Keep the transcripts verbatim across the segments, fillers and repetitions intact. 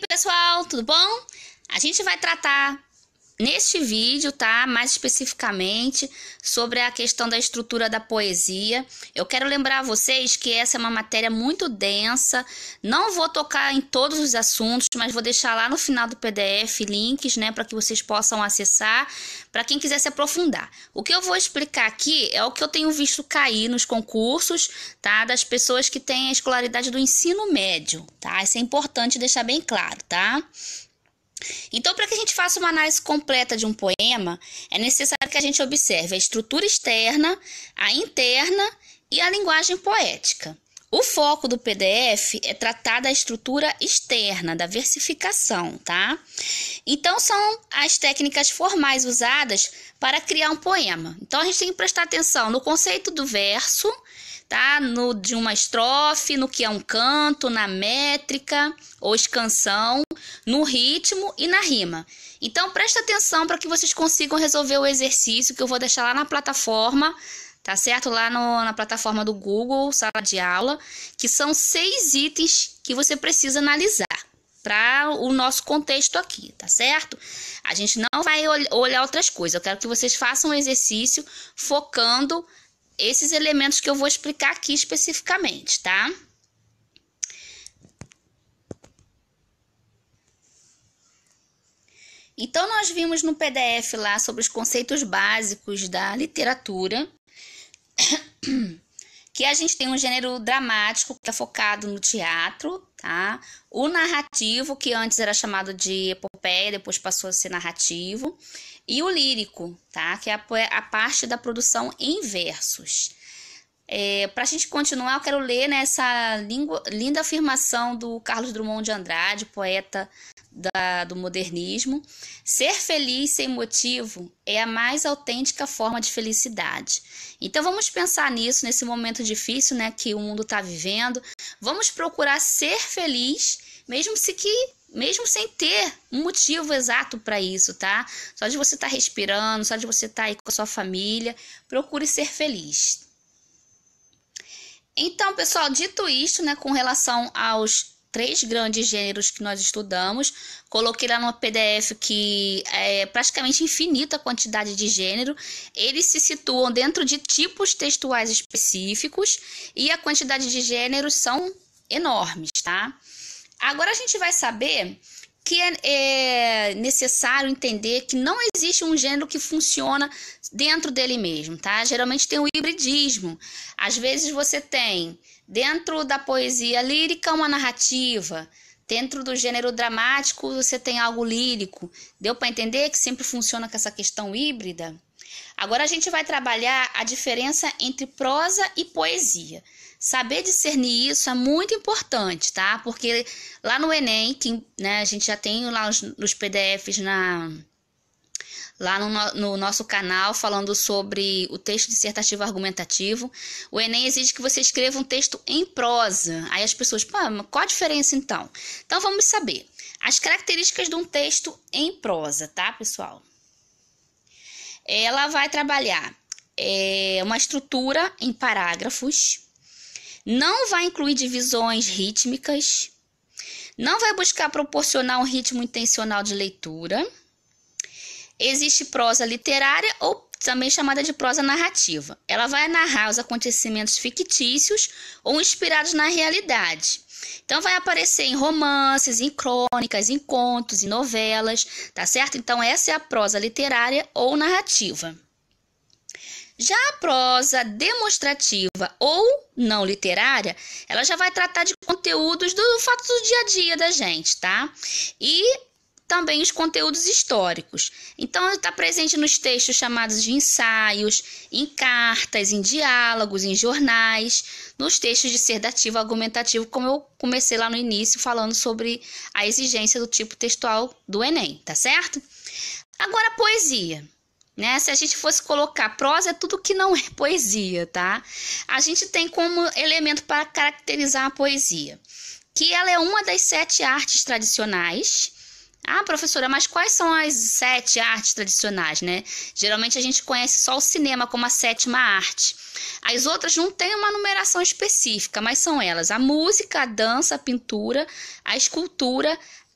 Pessoal, tudo bom? A gente vai tratar neste vídeo, tá? Mais especificamente sobre a questão da estrutura da poesia. Eu quero lembrar a vocês que essa é uma matéria muito densa. Não vou tocar em todos os assuntos, mas vou deixar lá no final do P D F links, né, para que vocês possam acessar, para quem quiser se aprofundar. O que eu vou explicar aqui é o que eu tenho visto cair nos concursos, tá? Das pessoas que têm a escolaridade do ensino médio, tá? Isso é importante deixar bem claro, tá? Então, para que a gente faça uma análise completa de um poema, é necessário que a gente observe a estrutura externa, a interna e a linguagem poética. O foco do P D F é tratar da estrutura externa, da versificação, tá? Então, são as técnicas formais usadas para criar um poema. Então, a gente tem que prestar atenção no conceito do verso, tá? No, de uma estrofe, no que é um canto, na métrica ou escansão, no ritmo e na rima. Então, presta atenção para que vocês consigam resolver o exercício que eu vou deixar lá na plataforma, tá certo? Lá no, na plataforma do Google, sala de aula, que são seis itens que você precisa analisar para o nosso contexto aqui, tá certo? A gente não vai ol- olhar outras coisas, eu quero que vocês façam um exercício focando esses elementos que eu vou explicar aqui especificamente, tá? Então, nós vimos no P D F lá sobre os conceitos básicos da literatura, que a gente tem um gênero dramático, que é focado no teatro, tá? O narrativo, que antes era chamado de epopeia, depois passou a ser narrativo, e o lírico, tá? Que é a, a parte da produção em versos. É, para a gente continuar, eu quero ler nessa língua, linda afirmação do Carlos Drummond de Andrade, poeta da, do modernismo. Ser feliz sem motivo é a mais autêntica forma de felicidade. Então vamos pensar nisso, nesse momento difícil, né, que o mundo está vivendo. Vamos procurar ser feliz, mesmo se que mesmo sem ter um motivo exato para isso, tá? Só de você estar tá respirando, só de você estar tá aí com a sua família, procure ser feliz. Então, pessoal, dito isto, né, com relação aos três grandes gêneros que nós estudamos, coloquei lá no P D F que é praticamente infinita a quantidade de gênero. Eles se situam dentro de tipos textuais específicos e a quantidade de gêneros são enormes, tá? Agora a gente vai saber que é, é necessário entender que não existe um gênero que funciona dentro dele mesmo, tá? Geralmente tem o hibridismo. Às vezes você tem dentro da poesia lírica uma narrativa, dentro do gênero dramático você tem algo lírico. Deu para entender que sempre funciona com essa questão híbrida? Agora a gente vai trabalhar a diferença entre prosa e poesia. Saber discernir isso é muito importante, tá? Porque lá no Enem, que, né, a gente já tem lá os, os P D Fs na, lá no, no nosso canal falando sobre o texto dissertativo argumentativo. O Enem exige que você escreva um texto em prosa. Aí as pessoas, pô, qual a diferença então? Então vamos saber as características de um texto em prosa, tá, pessoal? Ela vai trabalhar é, uma estrutura em parágrafos, não vai incluir divisões rítmicas, não vai buscar proporcionar um ritmo intencional de leitura. Existe prosa literária ou também chamada de prosa narrativa. Ela vai narrar os acontecimentos fictícios ou inspirados na realidade. Então vai aparecer em romances, em crônicas, em contos, em novelas, tá certo? Então essa é a prosa literária ou narrativa. Já a prosa demonstrativa ou não literária, ela já vai tratar de conteúdos do fato do dia a dia da gente, tá? E também os conteúdos históricos. Então, está presente nos textos chamados de ensaios, em cartas, em diálogos, em jornais, nos textos dissertativo argumentativo, como eu comecei lá no início falando sobre a exigência do tipo textual do Enem, tá certo? Agora, a poesia. Né? Se a gente fosse colocar prosa, é tudo que não é poesia, tá? A gente tem como elemento para caracterizar a poesia, que ela é uma das sete artes tradicionais. Ah, professora, mas quais são as sete artes tradicionais, né? Geralmente a gente conhece só o cinema como a sétima arte. As outras não têm uma numeração específica, mas são elas: a música, a dança, a pintura, a escultura, a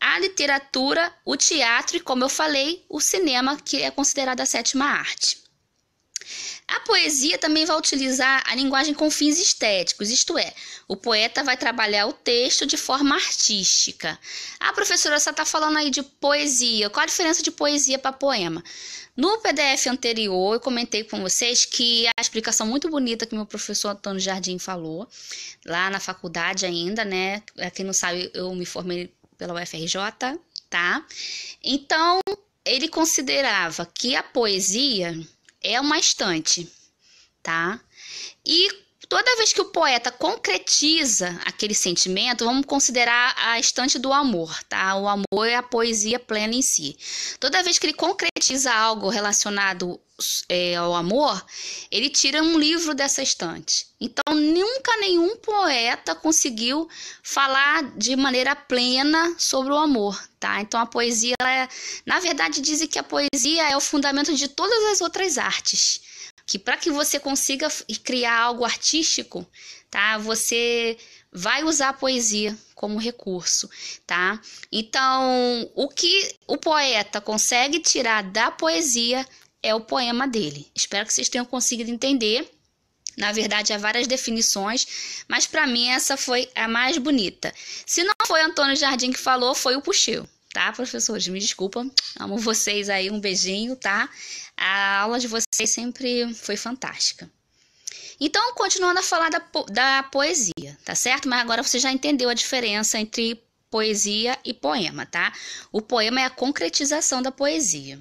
a literatura, o teatro e, como eu falei, o cinema, que é considerada a sétima arte. A poesia também vai utilizar a linguagem com fins estéticos, isto é, o poeta vai trabalhar o texto de forma artística. Ah, professora, você está falando aí de poesia. Qual a diferença de poesia para poema? No P D F anterior, eu comentei com vocês que a explicação muito bonita que meu professor Antônio Jardim falou, lá na faculdade ainda, né? Pra quem não sabe, eu me formei pela U F R J, tá? Então, ele considerava que a poesia é uma estante, tá? E toda vez que o poeta concretiza aquele sentimento, vamos considerar a estante do amor, tá? O amor é a poesia plena em si. Toda vez que ele concretiza algo relacionado é, ao amor, ele tira um livro dessa estante. Então, nunca nenhum poeta conseguiu falar de maneira plena sobre o amor, tá? Então, a poesia, ela é, na verdade, dizem que a poesia é o fundamento de todas as outras artes. Que para que você consiga criar algo artístico, tá? Você vai usar a poesia como recurso, tá? Então, o que o poeta consegue tirar da poesia é o poema dele. Espero que vocês tenham conseguido entender. Na verdade, há várias definições, mas para mim essa foi a mais bonita. Se não foi Antônio Jardim que falou, foi o Puxeu, tá, professores? Me desculpa, amo vocês aí, um beijinho, tá? A aula de vocês sempre foi fantástica. Então, continuando a falar da, po da poesia, tá certo? Mas agora você já entendeu a diferença entre poesia e poema, tá? O poema é a concretização da poesia.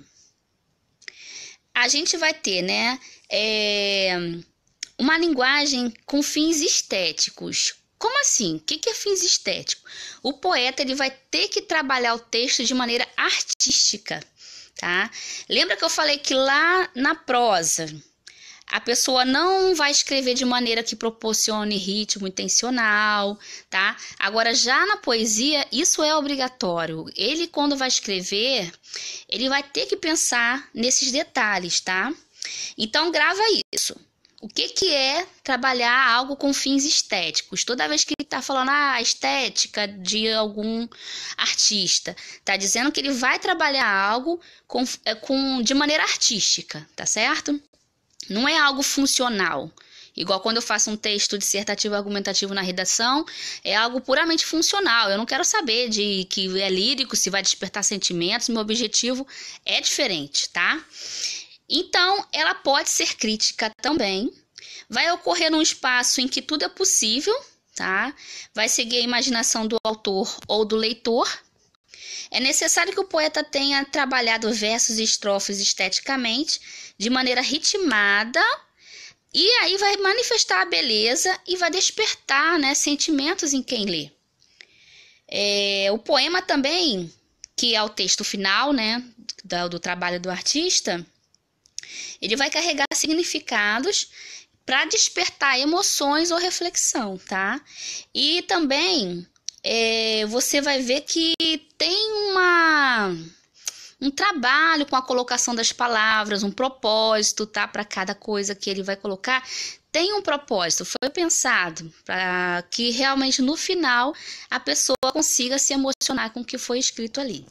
A gente vai ter, né, é, uma linguagem com fins estéticos. Como assim? O que é fins estéticos? O poeta ele vai ter que trabalhar o texto de maneira artística, tá? Lembra que eu falei que lá na prosa a pessoa não vai escrever de maneira que proporcione ritmo intencional, tá? Agora, já na poesia, isso é obrigatório. Ele, quando vai escrever, ele vai ter que pensar nesses detalhes, tá? Então, grava isso. O que, que é trabalhar algo com fins estéticos? Toda vez que ele está falando ah, a estética de algum artista, tá dizendo que ele vai trabalhar algo com, com, de maneira artística, tá certo? Não é algo funcional. Igual quando eu faço um texto dissertativo argumentativo na redação, é algo puramente funcional. Eu não quero saber de que é lírico, se vai despertar sentimentos. Meu objetivo é diferente, tá? Então, ela pode ser crítica também. Vai ocorrer num espaço em que tudo é possível, tá? Vai seguir a imaginação do autor ou do leitor. É necessário que o poeta tenha trabalhado versos e estrofes esteticamente, de maneira ritmada, e aí vai manifestar a beleza e vai despertar, né, sentimentos em quem lê. É, o poema também, que é o texto final, né, do, do trabalho do artista, ele vai carregar significados para despertar emoções ou reflexão, tá? E também é, você vai ver que tem uma, um trabalho com a colocação das palavras, um propósito, tá? Para cada coisa que ele vai colocar, tem um propósito, foi pensado para que realmente no final a pessoa consiga se emocionar com o que foi escrito ali.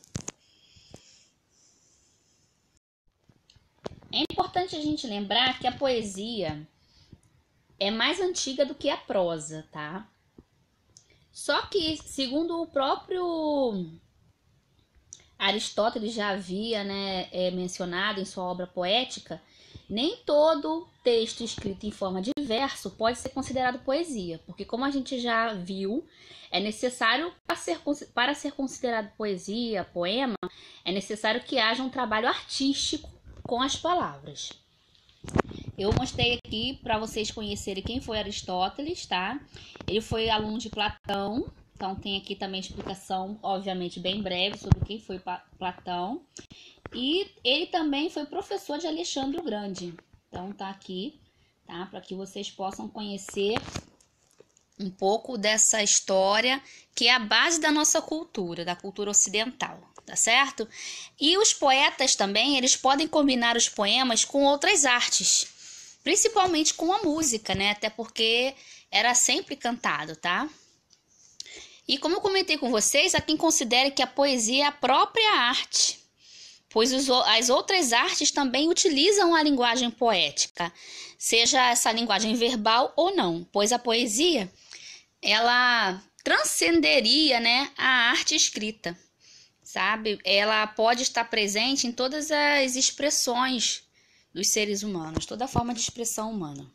É importante a gente lembrar que a poesia é mais antiga do que a prosa, tá? Só que, segundo o próprio Aristóteles já havia, né, é, mencionado em sua obra poética, nem todo texto escrito em forma de verso pode ser considerado poesia, porque como a gente já viu, é necessário, para ser, para ser considerado poesia, poema, é necessário que haja um trabalho artístico com as palavras. Eu mostrei aqui para vocês conhecerem quem foi Aristóteles, tá? Ele foi aluno de Platão, então tem aqui também explicação, obviamente bem breve, sobre quem foi Platão. E ele também foi professor de Alexandre o Grande. Então tá aqui, tá? Para que vocês possam conhecer um pouco dessa história, que é a base da nossa cultura, da cultura ocidental, tá certo? E os poetas também, eles podem combinar os poemas com outras artes, principalmente com a música, né? Até porque era sempre cantado, tá? E como eu comentei com vocês, há quem considere que a poesia é a própria arte, pois os, as outras artes também utilizam a linguagem poética, seja essa linguagem verbal ou não, pois a poesia, ela transcenderia, né, a arte escrita, sabe? Ela pode estar presente em todas as expressões dos seres humanos, toda forma de expressão humana.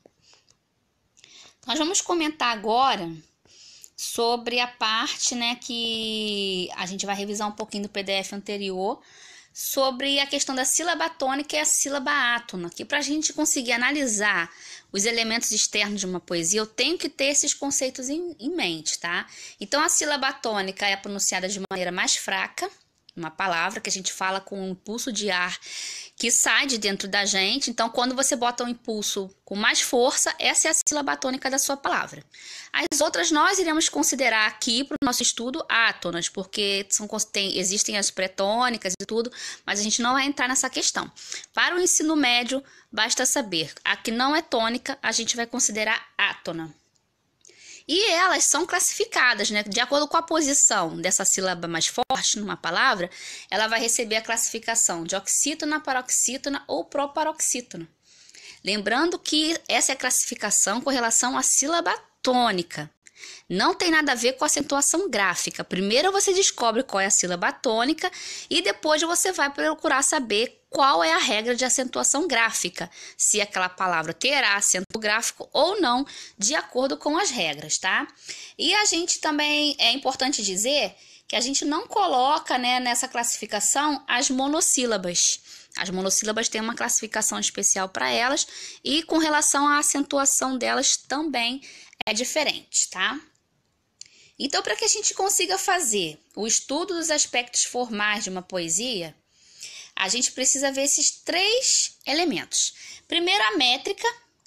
Nós vamos comentar agora sobre a parte, né, que a gente vai revisar um pouquinho do P D F anterior, sobre a questão da sílaba tônica e a sílaba átona, que para a gente conseguir analisar os elementos externos de uma poesia, eu tenho que ter esses conceitos em, em mente, tá? Então, a sílaba tônica é pronunciada de maneira mais fraca, uma palavra que a gente fala com um impulso de ar que sai de dentro da gente. Então, quando você bota um impulso com mais força, essa é a sílaba tônica da sua palavra. As outras nós iremos considerar aqui para o nosso estudo átonas, porque são, tem, existem as pré-tônicas e tudo, mas a gente não vai entrar nessa questão. Para o ensino médio, basta saber, a que não é tônica, a gente vai considerar átona. E elas são classificadas, né? De acordo com a posição dessa sílaba mais forte numa palavra, ela vai receber a classificação de oxítona, paroxítona ou proparoxítona. Lembrando que essa é a classificação com relação à sílaba tônica. Não tem nada a ver com acentuação gráfica. Primeiro você descobre qual é a sílaba tônica e depois você vai procurar saber qual é a regra de acentuação gráfica, se aquela palavra terá acento gráfico ou não, de acordo com as regras, tá? E a gente também, é importante dizer que a gente não coloca, né, nessa classificação as monossílabas. As monossílabas têm uma classificação especial para elas e com relação à acentuação delas também é diferente, tá? Então, para que a gente consiga fazer o estudo dos aspectos formais de uma poesia, a gente precisa ver esses três elementos. Primeiro, a métrica,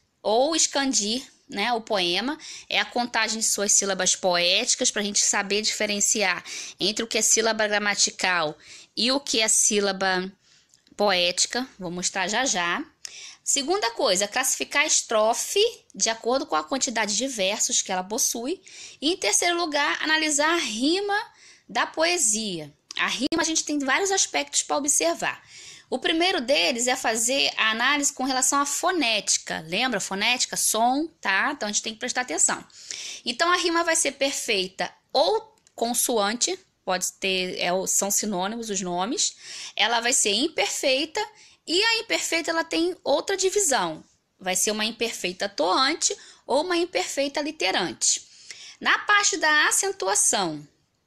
ou escandir, né, o poema, é a contagem de suas sílabas poéticas, para a gente saber diferenciar entre o que é sílaba gramatical e o que é sílaba poética. Vou mostrar já já. Segunda coisa, classificar a estrofe de acordo com a quantidade de versos que ela possui. E em terceiro lugar, analisar a rima da poesia. A rima a gente tem vários aspectos para observar. O primeiro deles é fazer a análise com relação à fonética. Lembra? Fonética, som, tá? Então a gente tem que prestar atenção. Então a rima vai ser perfeita ou consoante, pode ter, é, são sinônimos os nomes. Ela vai ser imperfeita e a imperfeita ela tem outra divisão. Vai ser uma imperfeita toante ou uma imperfeita literante. Na parte da acentuação,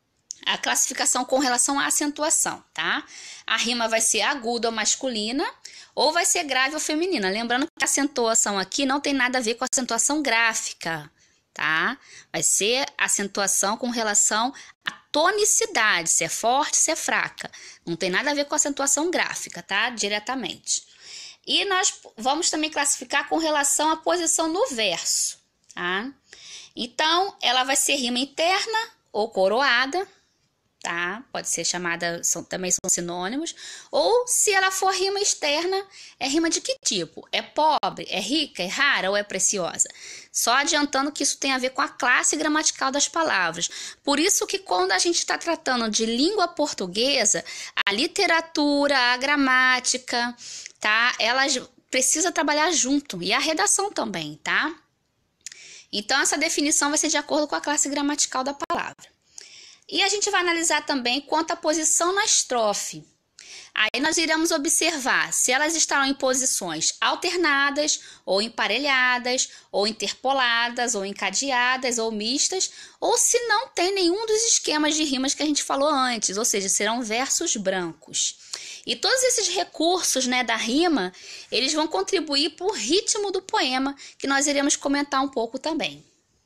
a classificação com relação à acentuação, tá? A rima vai ser aguda ou masculina ou vai ser grave ou feminina. Lembrando que a acentuação aqui não tem nada a ver com a acentuação gráfica, tá? Vai ser acentuação com relação à tonicidade, se é forte, se é fraca. Não tem nada a ver com a acentuação gráfica, tá? Diretamente. E nós vamos também classificar com relação à posição no verso, tá? Então, ela vai ser rima interna ou coroada, tá? Pode ser chamada, são, também são sinônimos. Ou, se ela for rima externa, é rima de que tipo? É pobre, é rica, é rara ou é preciosa? Só adiantando que isso tem a ver com a classe gramatical das palavras. Por isso que quando a gente está tratando de língua portuguesa, a literatura, a gramática, tá? Elas precisam trabalhar junto. E a redação também, tá? Então, essa definição vai ser de acordo com a classe gramatical da palavra. E a gente vai analisar também quanto à posição na estrofe. Aí nós iremos observar se elas estarão em posições alternadas, ou emparelhadas, ou interpoladas, ou encadeadas, ou mistas, ou se não tem nenhum dos esquemas de rimas que a gente falou antes, ou seja, serão versos brancos. E todos esses recursos, né, da rima, eles vão contribuir para o ritmo do poema, que nós iremos comentar um pouco também.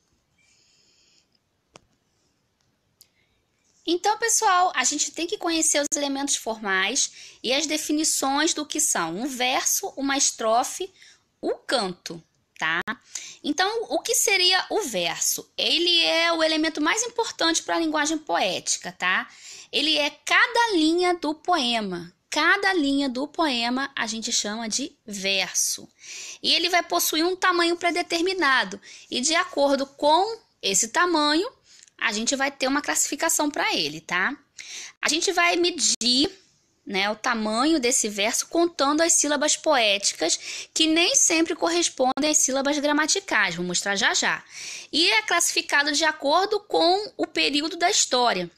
Então, pessoal, a gente tem que conhecer os elementos formais e as definições do que são um verso, uma estrofe, o canto, tá? Então, o que seria o verso? Ele é o elemento mais importante para a linguagem poética, tá? Ele é cada linha do poema. Cada linha do poema a gente chama de verso. E ele vai possuir um tamanho predeterminado. E de acordo com esse tamanho, a gente vai ter uma classificação para ele, tá? A gente vai medir, né, o tamanho desse verso contando as sílabas poéticas, que nem sempre correspondem às sílabas gramaticais. Vou mostrar já já. E é classificado de acordo com o período da história.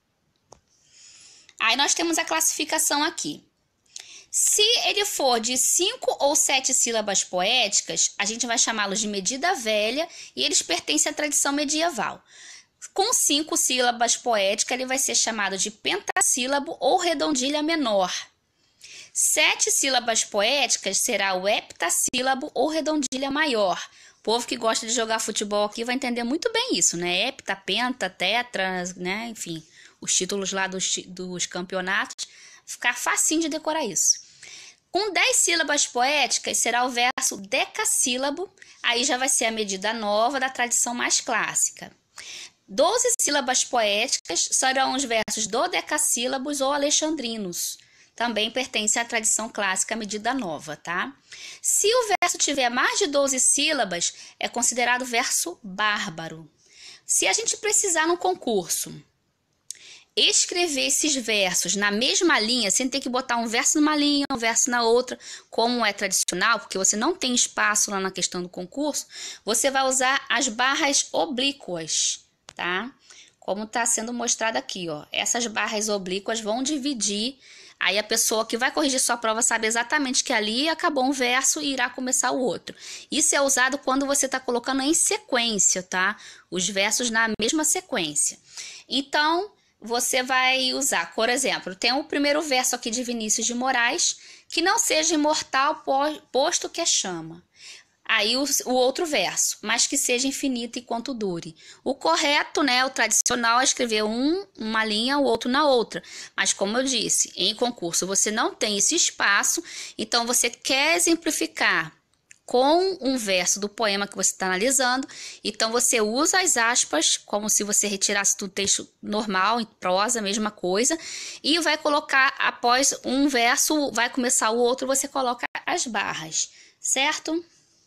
Aí nós temos a classificação aqui. Se ele for de cinco ou sete sílabas poéticas, a gente vai chamá-los de medida velha e eles pertencem à tradição medieval. Com cinco sílabas poéticas, ele vai ser chamado de pentassílabo ou redondilha menor. Sete sílabas poéticas será o heptassílabo ou redondilha maior. O povo que gosta de jogar futebol aqui vai entender muito bem isso, né? Hepta, penta, tetra, né? Enfim, os títulos lá dos, dos campeonatos. Ficar facinho de decorar isso. Com dez sílabas poéticas será o verso decassílabo, aí já vai ser a medida nova da tradição mais clássica. doze sílabas poéticas serão os versos dodecassílabos ou alexandrinos. Também pertence à tradição clássica, medida nova, tá? Se o verso tiver mais de doze sílabas, é considerado verso bárbaro. Se a gente precisar no concurso escrever esses versos na mesma linha, sem ter que botar um verso numa linha, um verso na outra, como é tradicional, porque você não tem espaço lá na questão do concurso, você vai usar as barras oblíquas, tá? Como está sendo mostrado aqui, ó. Essas barras oblíquas vão dividir, aí a pessoa que vai corrigir sua prova sabe exatamente que ali acabou um verso e irá começar o outro. Isso é usado quando você está colocando em sequência, tá? Os versos na mesma sequência. Então, você vai usar, por exemplo, tem o primeiro verso aqui de Vinícius de Moraes, que não seja imortal, posto que é chama. Aí o, o outro verso, mas que seja infinito enquanto dure. O correto, né, o tradicional é escrever um, uma linha, o outro na outra. Mas como eu disse, em concurso você não tem esse espaço, então você quer exemplificar com um verso do poema que você está analisando, então você usa as aspas, como se você retirasse do texto normal, em prosa, mesma coisa, e vai colocar, após um verso, vai começar o outro, você coloca as barras, certo?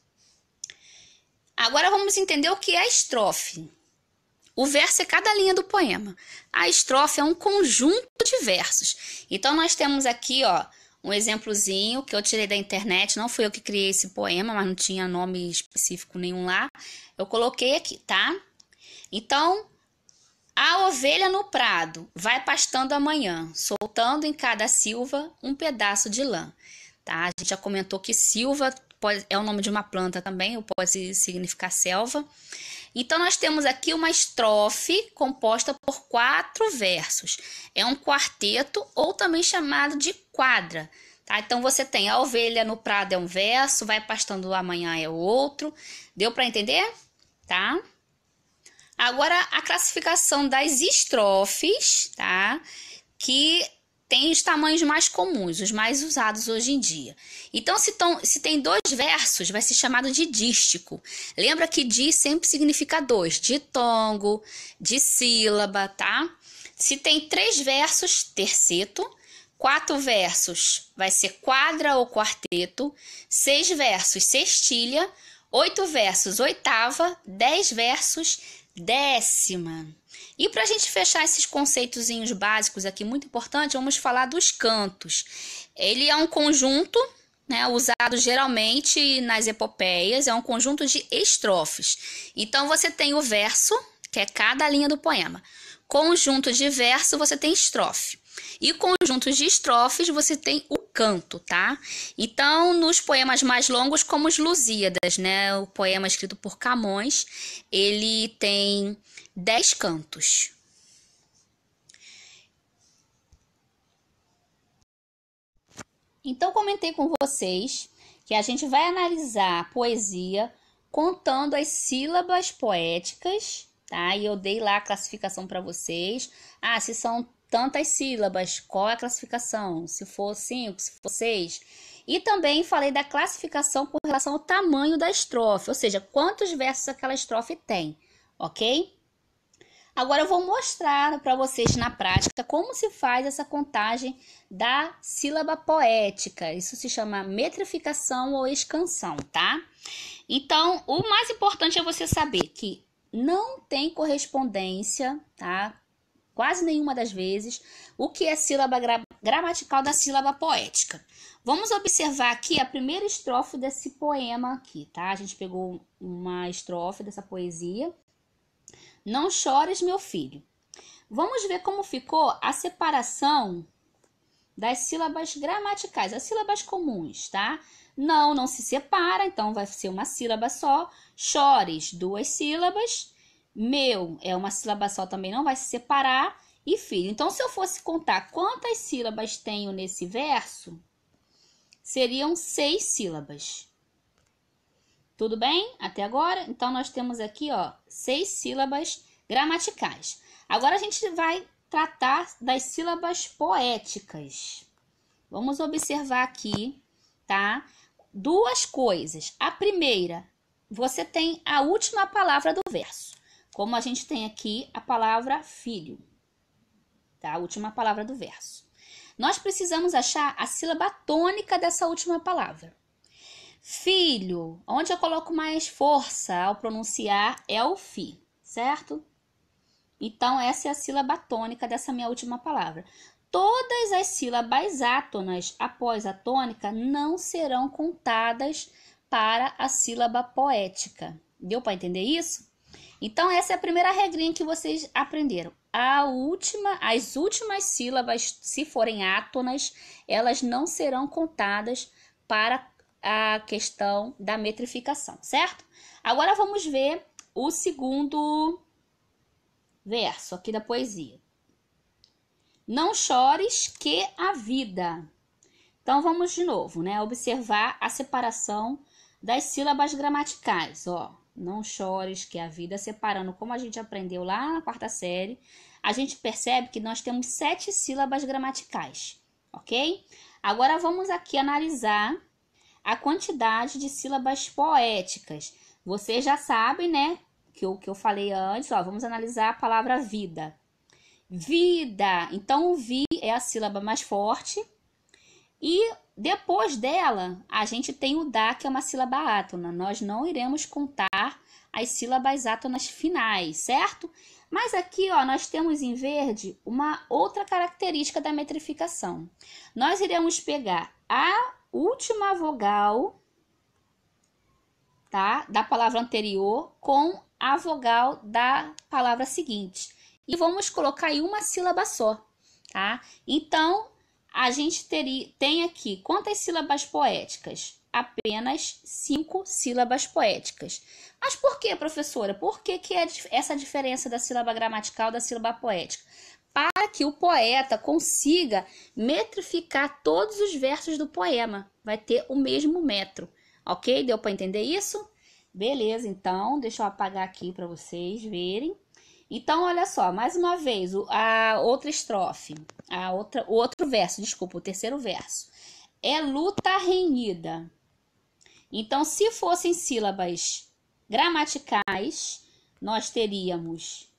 Agora vamos entender o que é a estrofe. O verso é cada linha do poema. A estrofe é um conjunto de versos. Então nós temos aqui, ó, um exemplozinho que eu tirei da internet, não fui eu que criei esse poema, mas não tinha nome específico nenhum lá. Eu coloquei aqui, tá? Então, a ovelha no prado vai pastando amanhã, soltando em cada silva um pedaço de lã, tá? A gente já comentou que silva pode, é o nome de uma planta também, ou pode significar selva. Então, nós temos aqui uma estrofe composta por quatro versos. É um quarteto ou também chamado de quadra, tá? Então, você tem a ovelha no prado é um verso, vai pastando amanhã é o outro. Deu para entender? Tá? Agora, a classificação das estrofes, tá? Que tem os tamanhos mais comuns, os mais usados hoje em dia. Então, se, tão, se tem dois versos, vai ser chamado de dístico. Lembra que di sempre significa dois, ditongo, dissílaba, tá? Se tem três versos, terceto. Quatro versos, vai ser quadra ou quarteto. Seis versos, sextilha. Oito versos, oitava. Dez versos, décima. E para a gente fechar esses conceitozinhos básicos aqui, muito importante, vamos falar dos cantos. Ele é um conjunto, né, usado geralmente nas epopeias, é um conjunto de estrofes. Então, você tem o verso, que é cada linha do poema. Conjunto de verso, você tem estrofe. E conjuntos de estrofes, você tem o canto, tá? Então, nos poemas mais longos, como os Lusíadas, né? O poema escrito por Camões, ele tem dez cantos. Então, comentei com vocês que a gente vai analisar a poesia contando as sílabas poéticas, tá? E eu dei lá a classificação para vocês. Ah, se são tantas sílabas, qual é a classificação? Se for cinco, se for seis. E também falei da classificação com relação ao tamanho da estrofe, ou seja, quantos versos aquela estrofe tem, ok? Agora eu vou mostrar para vocês na prática como se faz essa contagem da sílaba poética. Isso se chama metrificação ou escansão, tá? Então, o mais importante é você saber que não tem correspondência, tá? Quase nenhuma das vezes, o que é sílaba gra gramatical da sílaba poética. Vamos observar aqui a primeira estrofe desse poema aqui, tá? A gente pegou uma estrofe dessa poesia. Não chores, meu filho. Vamos ver como ficou a separação das sílabas gramaticais, as sílabas comuns, tá? Não, não se separa, então vai ser uma sílaba só. Chores, duas sílabas. Meu é uma sílaba só, também não vai se separar. E filho. Então, se eu fosse contar quantas sílabas tenho nesse verso, seriam seis sílabas. Tudo bem? Até agora? Então, nós temos aqui, ó, seis sílabas gramaticais. Agora, a gente vai tratar das sílabas poéticas. Vamos observar aqui, tá? Duas coisas. A primeira, você tem a última palavra do verso. Como a gente tem aqui a palavra filho, tá? A última palavra do verso. Nós precisamos achar a sílaba tônica dessa última palavra. Filho, onde eu coloco mais força ao pronunciar é o fi, certo? Então, essa é a sílaba tônica dessa minha última palavra. Todas as sílabas átonas após a tônica não serão contadas para a sílaba poética. Deu para entender isso? Então, essa é a primeira regrinha que vocês aprenderam. A última, as últimas sílabas, se forem átonas, elas não serão contadas para a questão da metrificação, certo? Agora vamos ver o segundo verso aqui da poesia. Não chores que a vida. Então, vamos de novo, né? Observar a separação das sílabas gramaticais, ó. Não chores que a vida, separando como a gente aprendeu lá na quarta série, a gente percebe que nós temos sete sílabas gramaticais, ok? Agora vamos aqui analisar a quantidade de sílabas poéticas. Vocês já sabem, né, que o que eu falei antes, ó, vamos analisar a palavra vida. Vida, então o vi é a sílaba mais forte e depois dela a gente tem o da, que é uma sílaba átona. Nós não iremos contar as sílabas átonas finais, certo? Mas aqui, ó, nós temos em verde uma outra característica da metrificação. Nós iremos pegar a última vogal, tá, da palavra anterior com a vogal da palavra seguinte. E vamos colocar aí uma sílaba só, tá? Então, a gente teria, tem aqui quantas sílabas poéticas? Apenas cinco sílabas poéticas. Mas por que, professora? Por que, que é essa diferença da sílaba gramatical da sílaba poética? Para que o poeta consiga metrificar todos os versos do poema. Vai ter o mesmo metro, ok? Deu para entender isso? Beleza, então, deixa eu apagar aqui para vocês verem. Então, olha só, mais uma vez, a outra estrofe, a outra, o outro verso, desculpa, o terceiro verso. É luta renhida. Então, se fossem sílabas gramaticais, nós teríamos,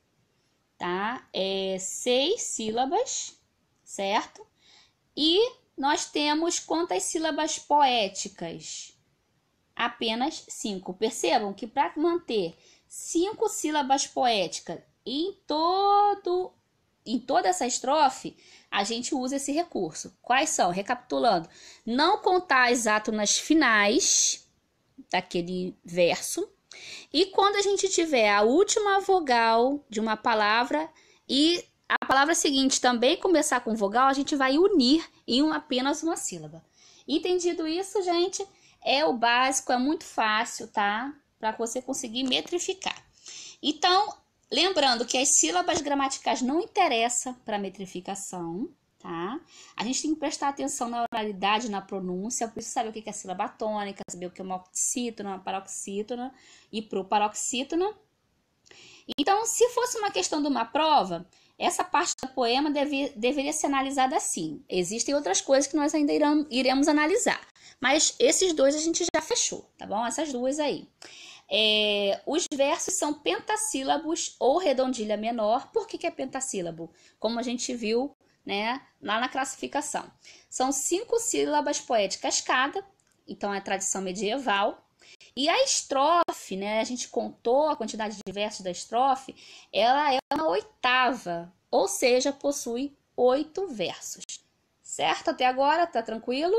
tá? É, seis sílabas, certo? E nós temos quantas sílabas poéticas? Apenas cinco. Percebam que para manter cinco sílabas poéticas em todo em toda essa estrofe, a gente usa esse recurso. Quais são? Recapitulando. Não contar as átonas finais daquele verso. E quando a gente tiver a última vogal de uma palavra e a palavra seguinte também começar com vogal, a gente vai unir em uma, apenas uma sílaba. Entendido isso, gente? É o básico, é muito fácil, tá? Para você conseguir metrificar. Então, lembrando que as sílabas gramaticais não interessam para metrificação, tá? A gente tem que prestar atenção na oralidade, na pronúncia, por isso saber o que é sílaba tônica, saber o que é uma oxítona, uma paroxítona e proparoxítona. Então, se fosse uma questão de uma prova, essa parte do poema deve, deveria ser analisada assim. Existem outras coisas que nós ainda irão, iremos analisar, mas esses dois a gente já fechou, tá bom? Essas duas aí. É, os versos são pentassílabos ou redondilha menor. Por que que é pentassílabo? Como a gente viu, né, lá na classificação. São cinco sílabas poéticas cada, então é tradição medieval. E a estrofe, né, a gente contou a quantidade de versos da estrofe, ela é uma oitava, ou seja, possui oito versos. Certo até agora? Tá tranquilo?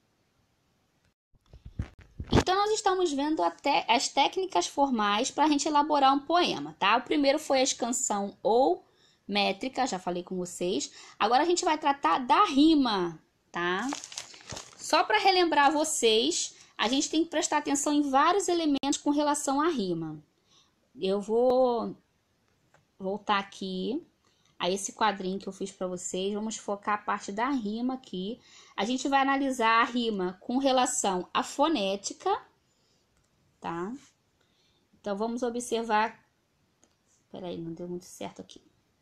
Então, nós estamos vendo até as técnicas formais para a gente elaborar um poema, tá? O primeiro foi a escansão ou métrica, já falei com vocês. Agora a gente vai tratar da rima, tá? Só para relembrar vocês, a gente tem que prestar atenção em vários elementos com relação à rima. Eu vou voltar aqui a esse quadrinho que eu fiz para vocês. Vamos focar a parte da rima aqui. A gente vai analisar a rima com relação à fonética, tá? Então, vamos observar... Peraí, não deu muito certo aqui.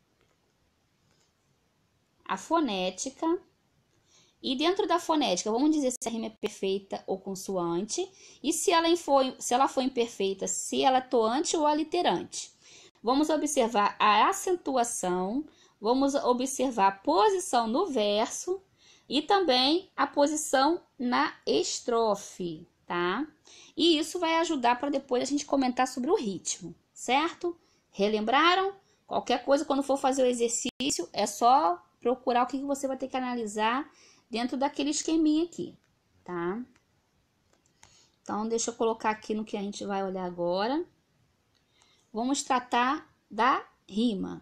A fonética. E dentro da fonética, vamos dizer se a rima é perfeita ou consoante. E se ela for, se ela for imperfeita, se ela é toante ou aliterante. Vamos observar a acentuação, vamos observar a posição no verso e também a posição na estrofe, tá? E isso vai ajudar para depois a gente comentar sobre o ritmo, certo? Relembraram? Qualquer coisa, quando for fazer o exercício, é só procurar o que você vai ter que analisar dentro daquele esqueminha aqui, tá? Então, deixa eu colocar aqui no que a gente vai olhar agora. Vamos tratar da rima.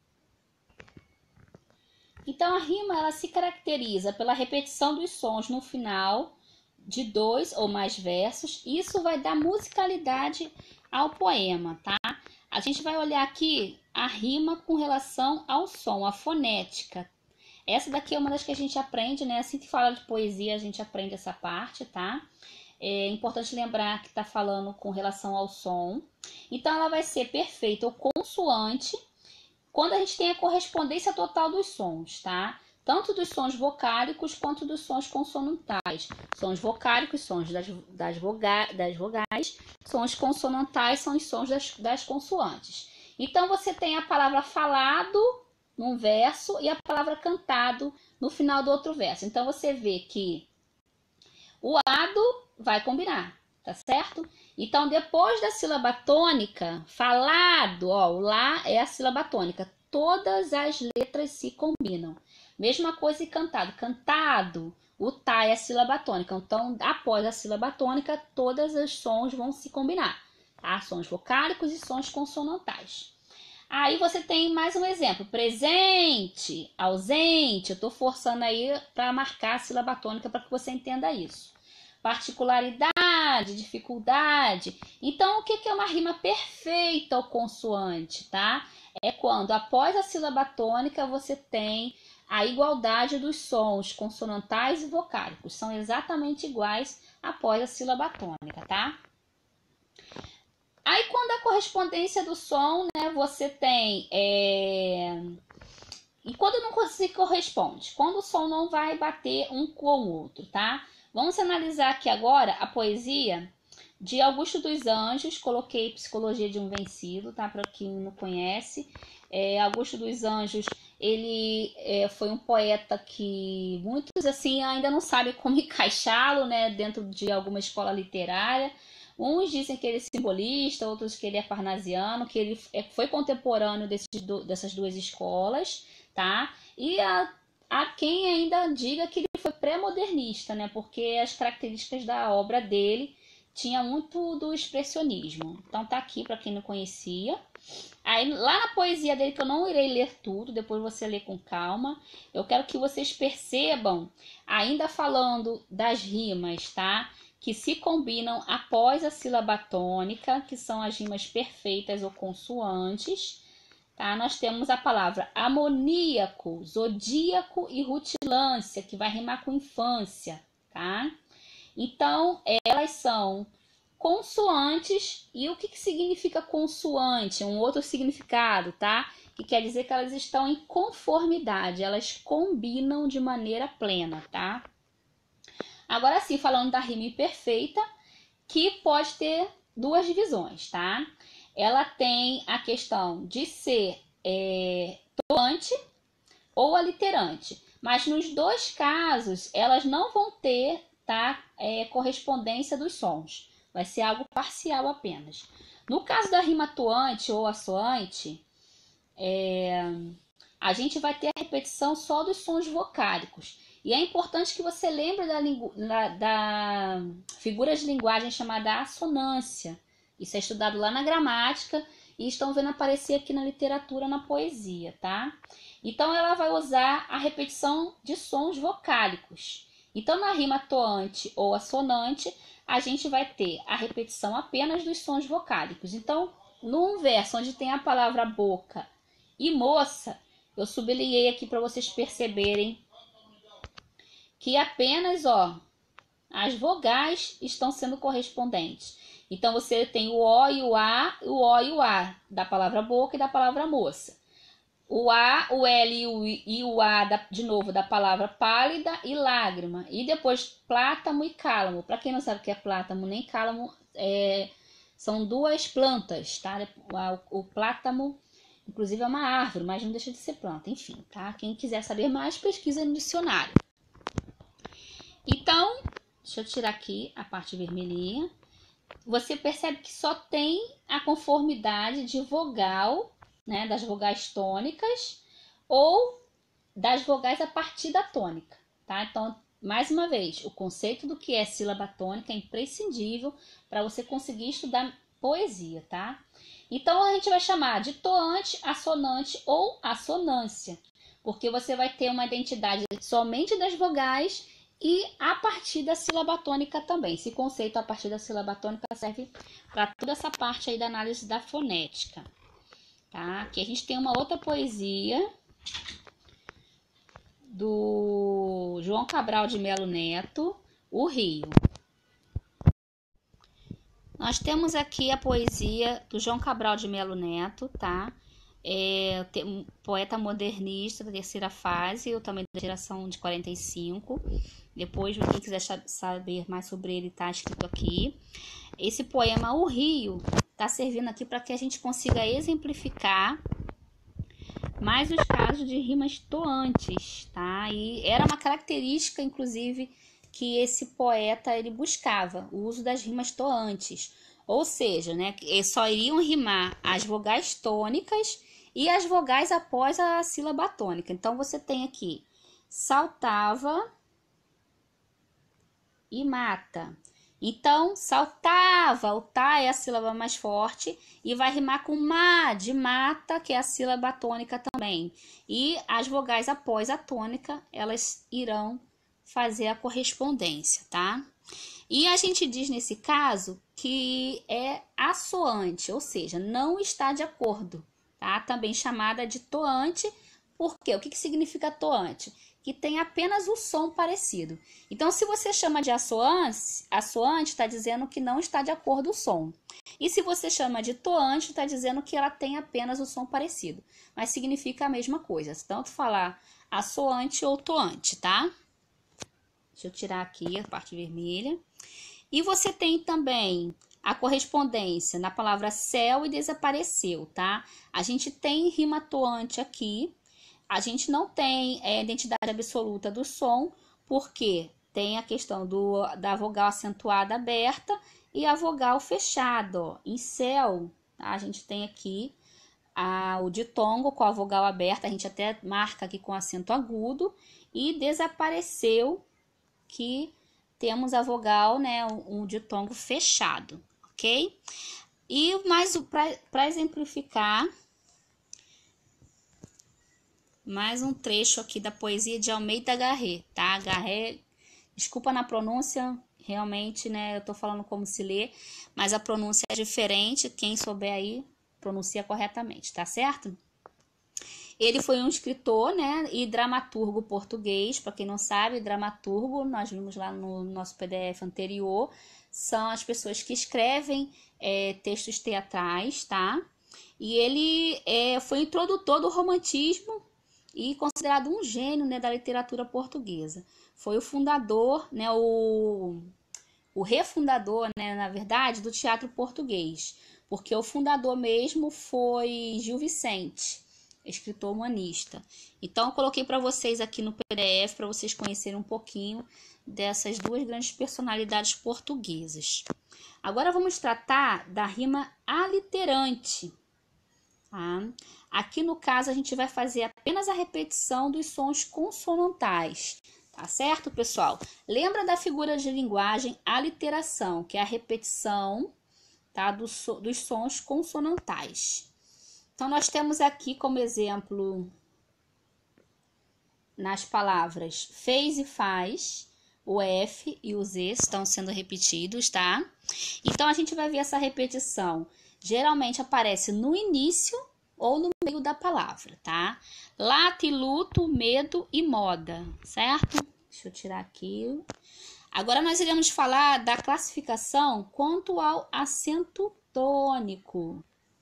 Então, a rima, ela se caracteriza pela repetição dos sons no final de dois ou mais versos. Isso vai dar musicalidade ao poema, tá? A gente vai olhar aqui a rima com relação ao som, a fonética. Essa daqui é uma das que a gente aprende, né? Assim que fala de poesia, a gente aprende essa parte, tá? É importante lembrar que está falando com relação ao som. Então, ela vai ser perfeita ou consoante quando a gente tem a correspondência total dos sons, tá? Tanto dos sons vocálicos quanto dos sons consonantais. Sons vocálicos, sons das, das, voga, das vogais. Sons consonantais são os sons das, das consoantes. Então, você tem a palavra falado num verso e a palavra cantado no final do outro verso. Então, você vê que o ado vai combinar, tá certo? Então, depois da sílaba tônica, falado, ó, o lá é a sílaba tônica. Todas as letras se combinam. Mesma coisa e cantado. Cantado, o tá é a sílaba tônica. Então, após a sílaba tônica, todos os sons vão se combinar, tá? Sons vocálicos e sons consonantais. Aí você tem mais um exemplo. Presente, ausente. Eu tô forçando aí para marcar a sílaba tônica para que você entenda isso. Particularidade, dificuldade. Então, o que é uma rima perfeita ou consoante, tá? É quando, após a sílaba tônica, você tem a igualdade dos sons consonantais e vocálicos. São exatamente iguais após a sílaba tônica, tá? Aí, quando a correspondência do som, né, você tem... É... E quando não se corresponde? Quando o som não vai bater um com o outro, tá? Vamos analisar aqui agora a poesia de Augusto dos Anjos. Coloquei Psicologia de um Vencido, tá? Para quem não conhece. É, Augusto dos Anjos, ele é, foi um poeta que muitos assim ainda não sabem como encaixá-lo, né, dentro de alguma escola literária. Uns dizem que ele é simbolista, outros que ele é parnasiano, que ele foi contemporâneo desses, dessas duas escolas, tá? E a Há quem ainda diga que ele foi pré-modernista, né? Porque as características da obra dele tinha muito do expressionismo. Então tá aqui para quem não conhecia. Aí lá na poesia dele, que eu não irei ler tudo, depois você lê com calma. Eu quero que vocês percebam, ainda falando das rimas, tá? Que se combinam após a sílaba tônica, que são as rimas perfeitas ou consoantes. Tá? Nós temos a palavra amoníaco, zodíaco e rutilância, que vai rimar com infância, tá? Então, elas são consoantes. E o que, que significa consoante? Um outro significado, tá? Que quer dizer que elas estão em conformidade, elas combinam de maneira plena, tá? Agora sim, falando da rima imperfeita, que pode ter duas divisões, tá? Ela tem a questão de ser é, toante ou aliterante. Mas nos dois casos, elas não vão ter, tá, é, correspondência dos sons. vai ser algo parcial apenas. No caso da rima toante ou assoante, é, a gente vai ter a repetição só dos sons vocálicos. E é importante que você lembre da, da, da figura de linguagem chamada assonância. Isso é estudado lá na gramática e estão vendo aparecer aqui na literatura, na poesia, tá? Então, ela vai usar a repetição de sons vocálicos. Então, na rima toante ou assonante, a gente vai ter a repetição apenas dos sons vocálicos. Então, num verso onde tem a palavra boca e moça, eu sublinhei aqui para vocês perceberem que apenas, ó, as vogais estão sendo correspondentes. Então, você tem o O e o A, o O e o A da palavra boca e da palavra moça. O A, o L e o, I, e o A, da, de novo, da palavra pálida e lágrima. E depois plátano e cálamo. Para quem não sabe o que é plátano nem cálamo, é, são duas plantas, tá? O, o plátano, inclusive, é uma árvore, mas não deixa de ser planta. Enfim, tá? Quem quiser saber mais, pesquisa no dicionário. Então, deixa eu tirar aqui a parte vermelhinha. Você percebe que só tem a conformidade de vogal, né, das vogais tônicas ou das vogais a partir da tônica, tá? Então, mais uma vez, o conceito do que é sílaba tônica é imprescindível para você conseguir estudar poesia, tá? Então, a gente vai chamar de toante, assonante ou assonância, porque você vai ter uma identidade somente das vogais e a partir da sílaba tônica também. Esse conceito a partir da sílaba tônica serve para toda essa parte aí da análise da fonética. Tá? Aqui a gente tem uma outra poesia do João Cabral de Melo Neto, O Rio. Nós temos aqui a poesia do João Cabral de Melo Neto, tá? É um poeta modernista da terceira fase, eu também da geração de quarenta e cinco. Depois, quem quiser saber mais sobre ele, tá escrito aqui. Esse poema, O Rio, está servindo aqui para que a gente consiga exemplificar mais os casos de rimas toantes, tá? E era uma característica, inclusive, que esse poeta ele buscava, o uso das rimas toantes. Ou seja, né, só iriam rimar as vogais tônicas e as vogais após a sílaba tônica. Então, você tem aqui saltava e mata. Então, saltava, o tá é a sílaba mais forte e vai rimar com ma, de mata, que é a sílaba tônica também. E as vogais após a tônica, elas irão fazer a correspondência, tá? E a gente diz nesse caso que é assoante, ou seja, não está de acordo, tá? Também chamada de toante. Por quê? O que, que significa toante? Que tem apenas o som parecido. Então, se você chama de assoante, assoante está dizendo que não está de acordo o som. E se você chama de toante, está dizendo que ela tem apenas o som parecido. Mas significa a mesma coisa, tanto falar assoante ou toante, tá? Deixa eu tirar aqui a parte vermelha. E você tem também a correspondência na palavra céu e desapareceu, tá? A gente tem rima toante aqui. A gente não tem é, identidade absoluta do som, porque tem a questão do, da vogal acentuada aberta e a vogal fechada. Ó. Em céu, tá? A gente tem aqui a, o ditongo com a vogal aberta, a gente até marca aqui com acento agudo, e desapareceu, que temos a vogal, né, um, um ditongo fechado, ok? E mais para exemplificar, mais um trecho aqui da poesia de Almeida Garré, tá? Garré, desculpa na pronúncia, realmente, né? Eu tô falando como se lê, mas a pronúncia é diferente. Quem souber aí, pronuncia corretamente, tá certo? Ele foi um escritor, né? E dramaturgo português. Para quem não sabe, dramaturgo, nós vimos lá no nosso P D F anterior, são as pessoas que escrevem é, textos teatrais, tá? E ele é, foi introdutor do romantismo e considerado um gênio, né, da literatura portuguesa. Foi o fundador, né, o, o refundador, né, na verdade, do teatro português, porque o fundador mesmo foi Gil Vicente, escritor humanista. Então, eu coloquei para vocês aqui no P D F, para vocês conhecerem um pouquinho dessas duas grandes personalidades portuguesas. Agora vamos tratar da rima aliterante. Tá? Aqui no caso a gente vai fazer apenas a repetição dos sons consonantais. Tá certo, pessoal? Lembra da figura de linguagem aliteração, que é a repetição, tá, do so, dos sons consonantais. Então, nós temos aqui como exemplo, nas palavras fez e faz, o F e o Z estão sendo repetidos, tá? Então, a gente vai ver essa repetição. Geralmente aparece no início ou no meio da palavra, tá? Lata e luto, medo e moda, certo? Deixa eu tirar aqui. Agora, nós iremos falar da classificação quanto ao acento tônico.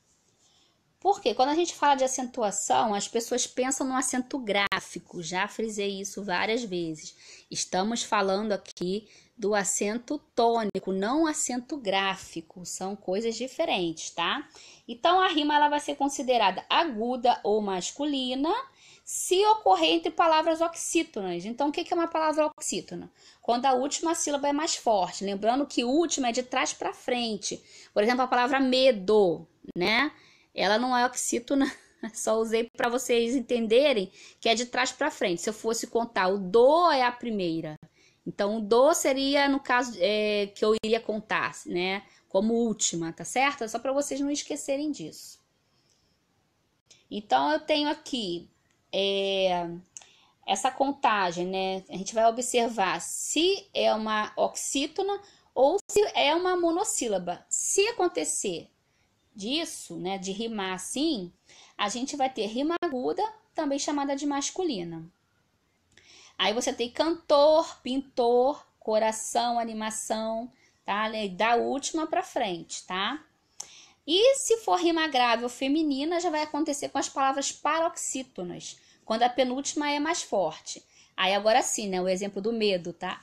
Porque quando a gente fala de acentuação, as pessoas pensam no acento gráfico. Já frisei isso várias vezes. Estamos falando aqui do acento tônico, não acento gráfico. São coisas diferentes, tá? Então, a rima ela vai ser considerada aguda ou masculina se ocorrer entre palavras oxítonas. Então, o que é uma palavra oxítona? Quando a última sílaba é mais forte. Lembrando que última é de trás para frente. Por exemplo, a palavra medo, né? Ela não é oxítona, só usei para vocês entenderem que é de trás para frente. Se eu fosse contar, o do é a primeira. Então, o do seria, no caso, é, que eu iria contar, né? Como última, tá certo? É só para vocês não esquecerem disso. Então, eu tenho aqui é, essa contagem, né? A gente vai observar se é uma oxítona ou se é uma monossílaba. Se acontecer disso, né, de rimar assim, a gente vai ter rima aguda, também chamada de masculina. Aí você tem cantor, pintor, coração, animação, tá? Da última para frente, tá? E se for rima grave ou feminina, já vai acontecer com as palavras paroxítonas, quando a penúltima é mais forte. Aí agora sim, né, o exemplo do medo, tá?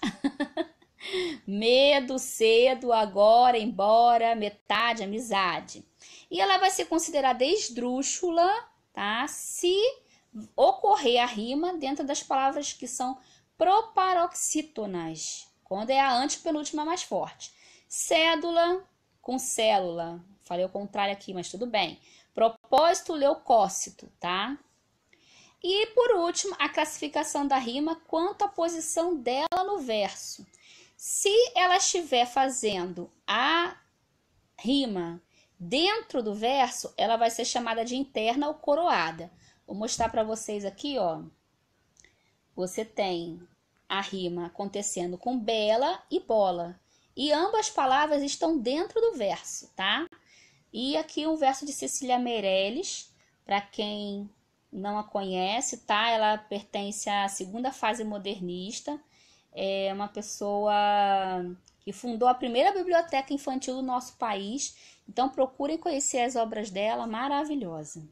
Medo, cedo, agora, embora, metade, amizade. E ela vai ser considerada esdrúxula, tá? Se ocorrer a rima dentro das palavras que são proparoxítonas, quando é a antepenúltima mais forte. Cédula com célula. Falei o contrário aqui, mas tudo bem. Propósito, leucócito, tá? E por último, a classificação da rima quanto à posição dela no verso. Se ela estiver fazendo a rima dentro do verso, ela vai ser chamada de interna ou coroada. Vou mostrar para vocês aqui, ó. Você tem a rima acontecendo com bela e bola. E ambas palavras estão dentro do verso, tá? E aqui um verso de Cecília Meirelles, para quem não a conhece, tá? Ela pertence à segunda fase modernista. É uma pessoa que fundou a primeira biblioteca infantil do nosso país. Então, procurem conhecer as obras dela, maravilhosa.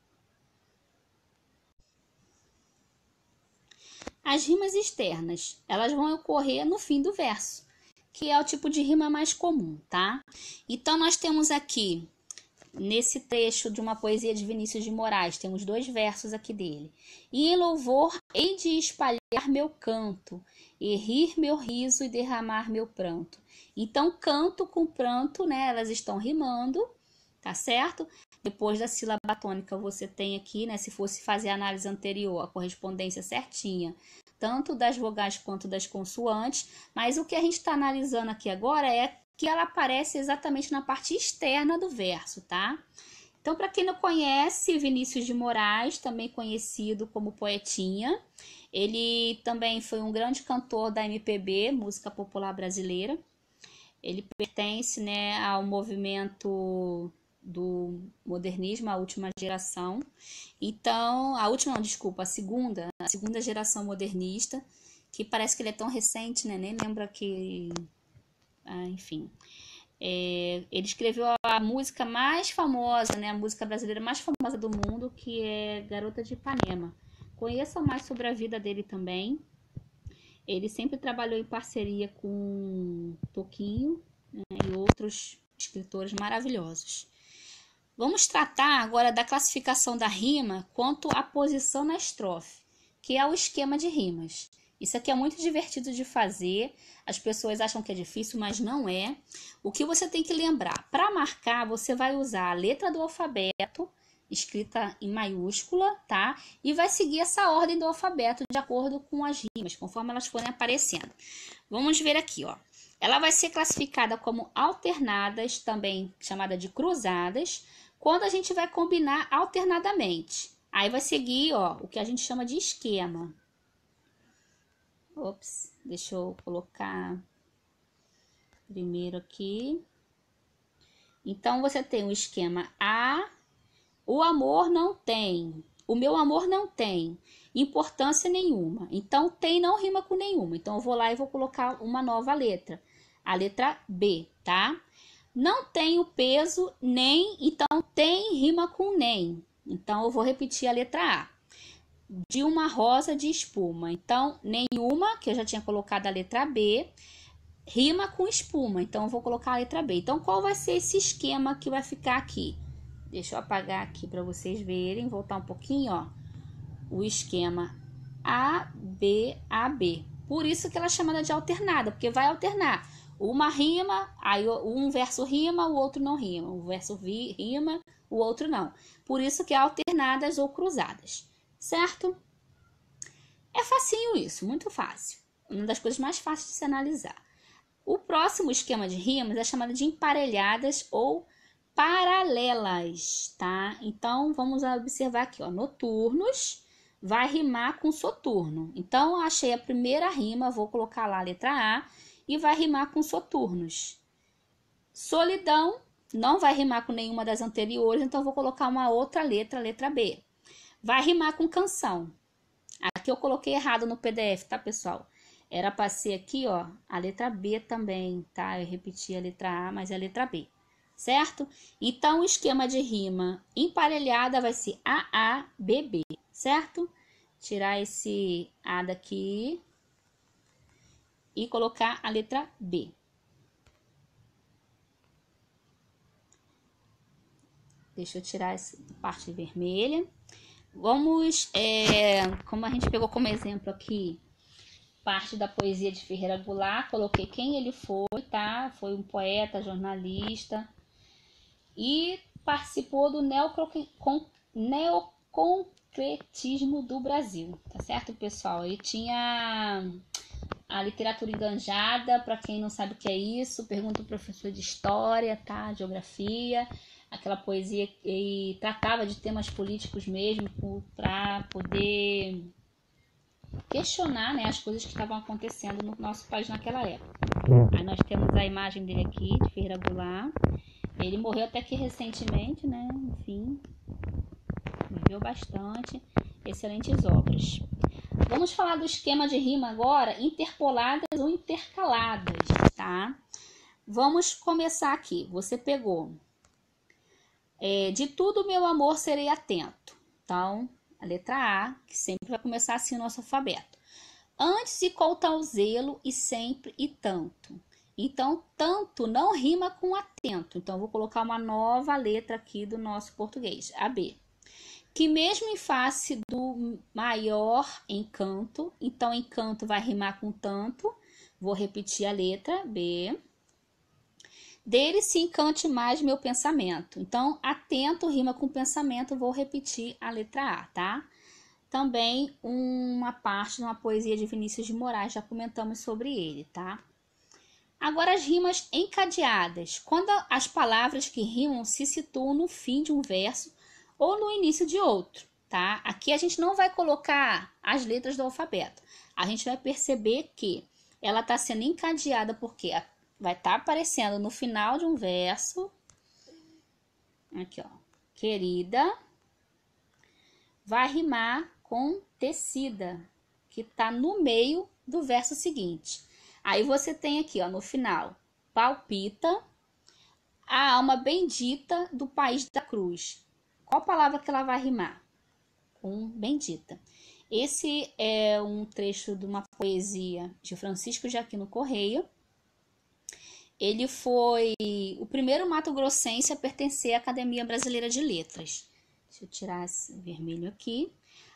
As rimas externas, elas vão ocorrer no fim do verso, que é o tipo de rima mais comum, tá? Então, nós temos aqui, nesse trecho de uma poesia de Vinícius de Moraes, temos dois versos aqui dele. E em louvor hei de espalhar meu canto, e rir meu riso e derramar meu pranto. Então, canto com pranto, né? Elas estão rimando, tá certo? Depois da sílaba tônica, você tem aqui, né? Se fosse fazer a análise anterior, a correspondência certinha, tanto das vogais quanto das consoantes. Mas o que a gente está analisando aqui agora é que ela aparece exatamente na parte externa do verso, tá? Então, para quem não conhece, Vinícius de Moraes, também conhecido como Poetinha, ele também foi um grande cantor da M P B, música popular brasileira. Ele pertence, né, ao movimento do modernismo, a última geração. Então, a última, não, desculpa, a segunda, a segunda geração modernista, que parece que ele é tão recente, né, nem lembra que... Ah, enfim... É, ele escreveu a música mais famosa, né, a música brasileira mais famosa do mundo, que é Garota de Ipanema. Conheçam mais sobre a vida dele também. Ele sempre trabalhou em parceria com Toquinho, né, e outros escritores maravilhosos. Vamos tratar agora da classificação da rima quanto à posição na estrofe, que é o esquema de rimas. Isso aqui é muito divertido de fazer. As pessoas acham que é difícil, mas não é. O que você tem que lembrar? Para marcar, você vai usar a letra do alfabeto, escrita em maiúscula, tá? E vai seguir essa ordem do alfabeto de acordo com as rimas, conforme elas forem aparecendo. Vamos ver aqui, ó. Ela vai ser classificada como alternadas, também chamada de cruzadas, quando a gente vai combinar alternadamente. Aí vai seguir, ó, o que a gente chama de esquema. Ops, deixa eu colocar primeiro aqui. Então, você tem o esquema A, o amor não tem, o meu amor não tem importância nenhuma. Então, tem não rima com nenhuma. Então, eu vou lá e vou colocar uma nova letra, a letra B, tá? Não tem o peso nem, então tem rima com nem. Então, eu vou repetir a letra A. De uma rosa de espuma. Então, nenhuma, que eu já tinha colocado a letra B, rima com espuma. Então, eu vou colocar a letra B. Então, qual vai ser esse esquema que vai ficar aqui? Deixa eu apagar aqui para vocês verem, voltar um pouquinho, ó. O esquema A, B, A, B. Por isso que ela é chamada de alternada, porque vai alternar. Uma rima, aí um verso rima, o outro não rima. Um verso rima, o outro não. Por isso que é alternadas ou cruzadas. Certo? É facinho isso, muito fácil. Uma das coisas mais fáceis de se analisar. O próximo esquema de rimas é chamado de emparelhadas ou paralelas, tá? Então, vamos observar aqui, ó. Noturnos vai rimar com soturno. Então, achei a primeira rima, vou colocar lá a letra A e vai rimar com soturnos. Solidão não vai rimar com nenhuma das anteriores, então vou colocar uma outra letra, a letra B. Vai rimar com canção. Aqui eu coloquei errado no P D F, tá, pessoal? Era para ser aqui, ó, a letra B também, tá? Eu repeti a letra A, mas é a letra B, certo? Então, o esquema de rima emparelhada vai ser A A B B, certo? Tirar esse A daqui e colocar a letra B. Deixa eu tirar essa parte vermelha. Vamos, é, como a gente pegou como exemplo aqui, parte da poesia de Ferreira Goulart, coloquei quem ele foi, tá? Foi um poeta, jornalista e participou do neoconcretismo do Brasil, tá certo, pessoal? E tinha a literatura enganjada, para quem não sabe o que é isso, pergunta o professor de história, tá? Geografia. Aquela poesia que tratava de temas políticos mesmo, para poder questionar, né, as coisas que estavam acontecendo no nosso país naquela época. Aí nós temos a imagem dele aqui, de Ferreira Goulart. Ele morreu até que recentemente, né? Enfim, viveu bastante. Excelentes obras. Vamos falar do esquema de rima agora, interpoladas ou intercaladas, tá? Vamos começar aqui. Você pegou... É, de tudo, meu amor, serei atento. Então, a letra A, que sempre vai começar assim o nosso alfabeto. Antes e com tal zelo, e sempre e tanto. Então, tanto não rima com atento. Então, vou colocar uma nova letra aqui do nosso português, a B. Que mesmo em face do maior encanto, então encanto vai rimar com tanto. Vou repetir a letra B. Dele se encante mais meu pensamento. Então, atento rima com pensamento, vou repetir a letra A, tá? Também uma parte de uma poesia de Vinícius de Moraes, já comentamos sobre ele, tá? Agora, as rimas encadeadas. Quando as palavras que rimam se situam no fim de um verso ou no início de outro, tá? Aqui a gente não vai colocar as letras do alfabeto. A gente vai perceber que ela está sendo encadeada porque a vai estar tá aparecendo no final de um verso, aqui ó, querida, vai rimar com tecida, que tá no meio do verso seguinte. Aí você tem aqui ó, no final, palpita, a alma bendita do país da cruz. Qual palavra que ela vai rimar? Com bendita. Esse é um trecho de uma poesia de Francisco de Aquino Correia. Ele foi o primeiro mato-grossense a pertencer à Academia Brasileira de Letras. Deixa eu tirar esse vermelho aqui.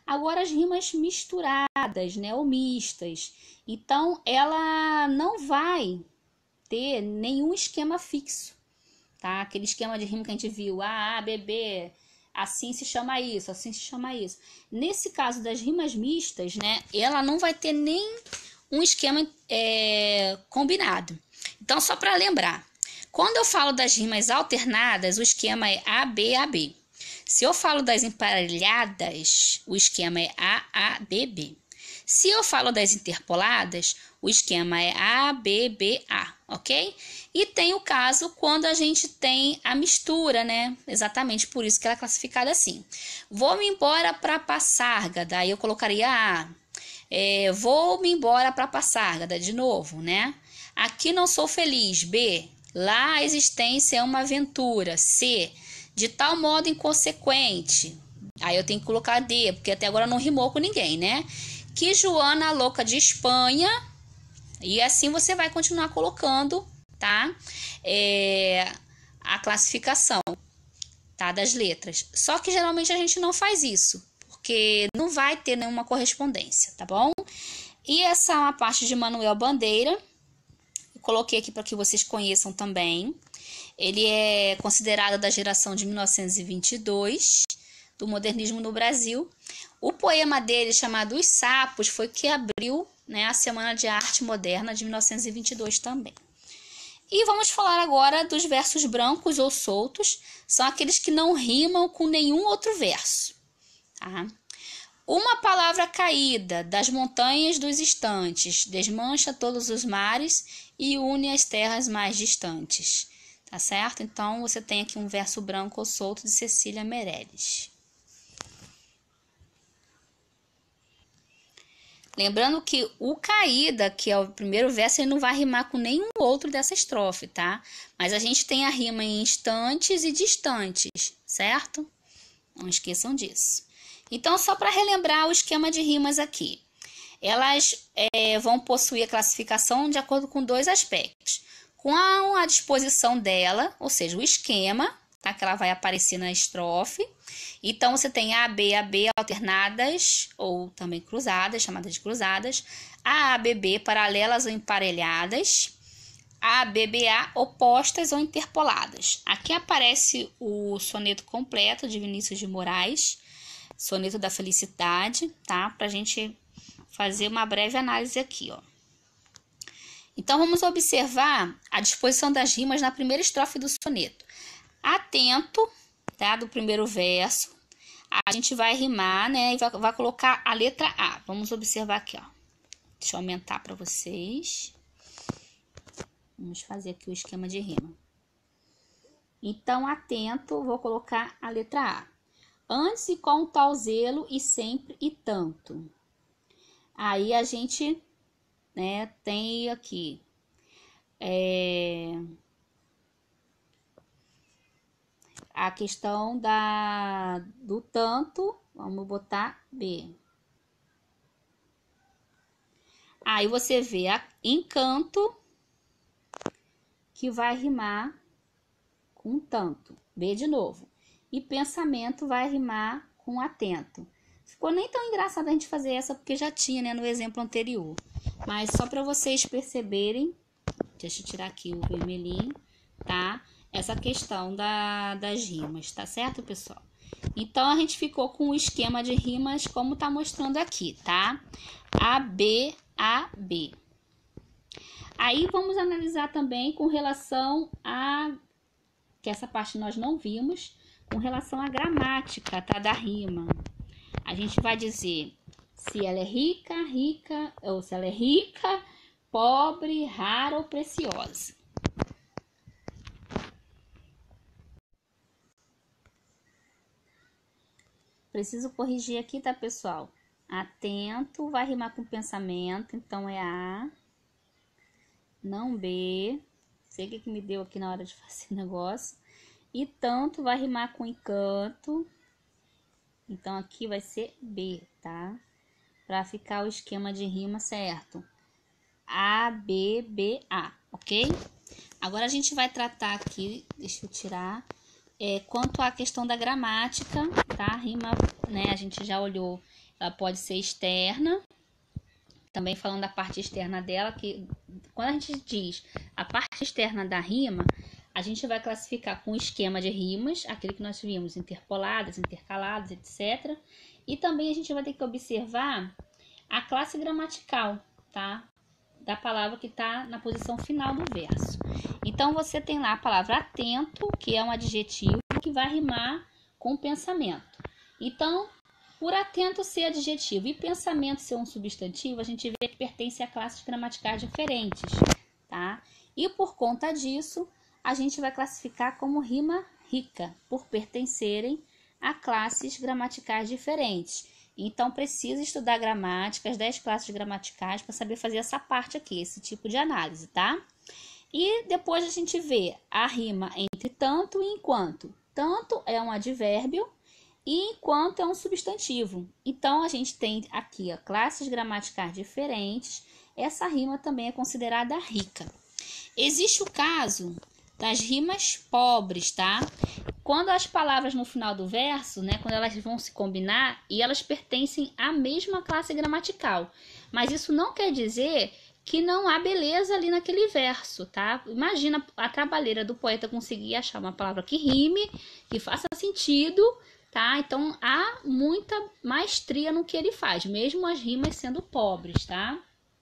Agora as rimas misturadas, né, ou mistas. Então ela não vai ter nenhum esquema fixo, tá? Aquele esquema de rima que a gente viu, A, A, B, B, assim se chama isso, assim se chama isso. Nesse caso das rimas mistas, né, ela não vai ter nem um esquema é, combinado. Então, só para lembrar, quando eu falo das rimas alternadas, o esquema é A, B, A, B. Se eu falo das emparelhadas, o esquema é A, A, B, B. Se eu falo das interpoladas, o esquema é A, B, B, A, ok? E tem o caso quando a gente tem a mistura, né? Exatamente por isso que ela é classificada assim. Vou-me embora para Passárgada, aí eu colocaria A. É, vou-me embora para Passárgada, de novo, né? Aqui não sou feliz, B. Lá a existência é uma aventura, C. De tal modo inconsequente, aí eu tenho que colocar D, porque até agora não rimou com ninguém, né? Que Joana louca de Espanha, e assim você vai continuar colocando, tá? É, a classificação, tá? Das letras. Só que geralmente a gente não faz isso, porque não vai ter nenhuma correspondência, tá bom? E essa é uma parte de Manuel Bandeira, eu coloquei aqui para que vocês conheçam também. Ele é considerado da geração de mil novecentos e vinte e dois, do modernismo no Brasil. O poema dele, chamado Os Sapos, foi que abriu, né, a Semana de Arte Moderna de mil novecentos e vinte e dois também. E vamos falar agora dos versos brancos ou soltos. São aqueles que não rimam com nenhum outro verso. Tá? Uma palavra caída das montanhas dos estantes desmancha todos os mares e une as terras mais distantes. Tá certo? Então, você tem aqui um verso branco ou solto de Cecília Meirelles. Lembrando que o caída, que é o primeiro verso, ele não vai rimar com nenhum outro dessa estrofe, tá? Mas a gente tem a rima em instantes e distantes, certo? Não esqueçam disso. Então, só para relembrar o esquema de rimas aqui. Elas é, vão possuir a classificação de acordo com dois aspectos. Com a, a disposição dela, ou seja, o esquema, tá? Que ela vai aparecer na estrofe. Então, você tem A, B, A, B alternadas, ou também cruzadas, chamadas de cruzadas. A, A, B, B paralelas ou emparelhadas. A, B, B, A opostas ou interpoladas. Aqui aparece o soneto completo de Vinícius de Moraes, soneto da felicidade, tá? Pra gente fazer uma breve análise aqui, ó. Então, vamos observar a disposição das rimas na primeira estrofe do soneto. Atento, tá? Do primeiro verso, a gente vai rimar, né? E vai, vai colocar a letra A. Vamos observar aqui, ó. Deixa eu aumentar para vocês. Vamos fazer aqui o esquema de rima. Então, atento, vou colocar a letra A. Antes e com tal zelo e sempre e tanto. Aí a gente, né, tem aqui é, a questão da, do tanto, vamos botar B. Aí você vê a encanto, que vai rimar com tanto, B de novo. E pensamento vai rimar com atento. Ficou nem tão engraçado a gente fazer essa, porque já tinha, né, no exemplo anterior. Mas só para vocês perceberem, deixa eu tirar aqui o vermelhinho, tá? Essa questão da, das rimas, tá certo, pessoal? Então, a gente ficou com o esquema de rimas como tá mostrando aqui, tá? A, B, A, B. Aí, vamos analisar também com relação a... que essa parte nós não vimos, com relação à gramática, tá? Da rima. A gente vai dizer se ela é rica, rica, ou se ela é rica, pobre, rara ou preciosa. Preciso corrigir aqui, tá, pessoal? Atento, vai rimar com pensamento, então é A, não B. Sei o que, que me deu aqui na hora de fazer o negócio. E tanto vai rimar com encanto. Então, aqui vai ser B, tá? Para ficar o esquema de rima certo. A, B, B, A, ok? Agora, a gente vai tratar aqui, deixa eu tirar, é, quanto à questão da gramática tá? A rima, né, a gente já olhou, ela pode ser externa, também falando da parte externa dela, que quando a gente diz a parte externa da rima, a gente vai classificar com o esquema de rimas, aquele que nós vimos, interpoladas, intercaladas, etcétera. E também a gente vai ter que observar a classe gramatical, tá? Da palavra que está na posição final do verso. Então, você tem lá a palavra atento, que é um adjetivo que vai rimar com pensamento. Então, por atento ser adjetivo e pensamento ser um substantivo, a gente vê que pertence a classes gramaticais diferentes, tá? E por conta disso, a gente vai classificar como rima rica, por pertencerem a classes gramaticais diferentes. Então, precisa estudar gramática, as dez classes gramaticais, para saber fazer essa parte aqui, esse tipo de análise, tá? E depois a gente vê a rima entre tanto e enquanto. Tanto é um advérbio e enquanto é um substantivo. Então, a gente tem aqui ó, classes gramaticais diferentes. Essa rima também é considerada rica. Existe o caso das rimas pobres, tá? Quando as palavras no final do verso, né, quando elas vão se combinar e elas pertencem à mesma classe gramatical. Mas isso não quer dizer que não há beleza ali naquele verso, tá? Imagina a trabalheira do poeta conseguir achar uma palavra que rime, que faça sentido, tá? Então, há muita maestria no que ele faz, mesmo as rimas sendo pobres, tá?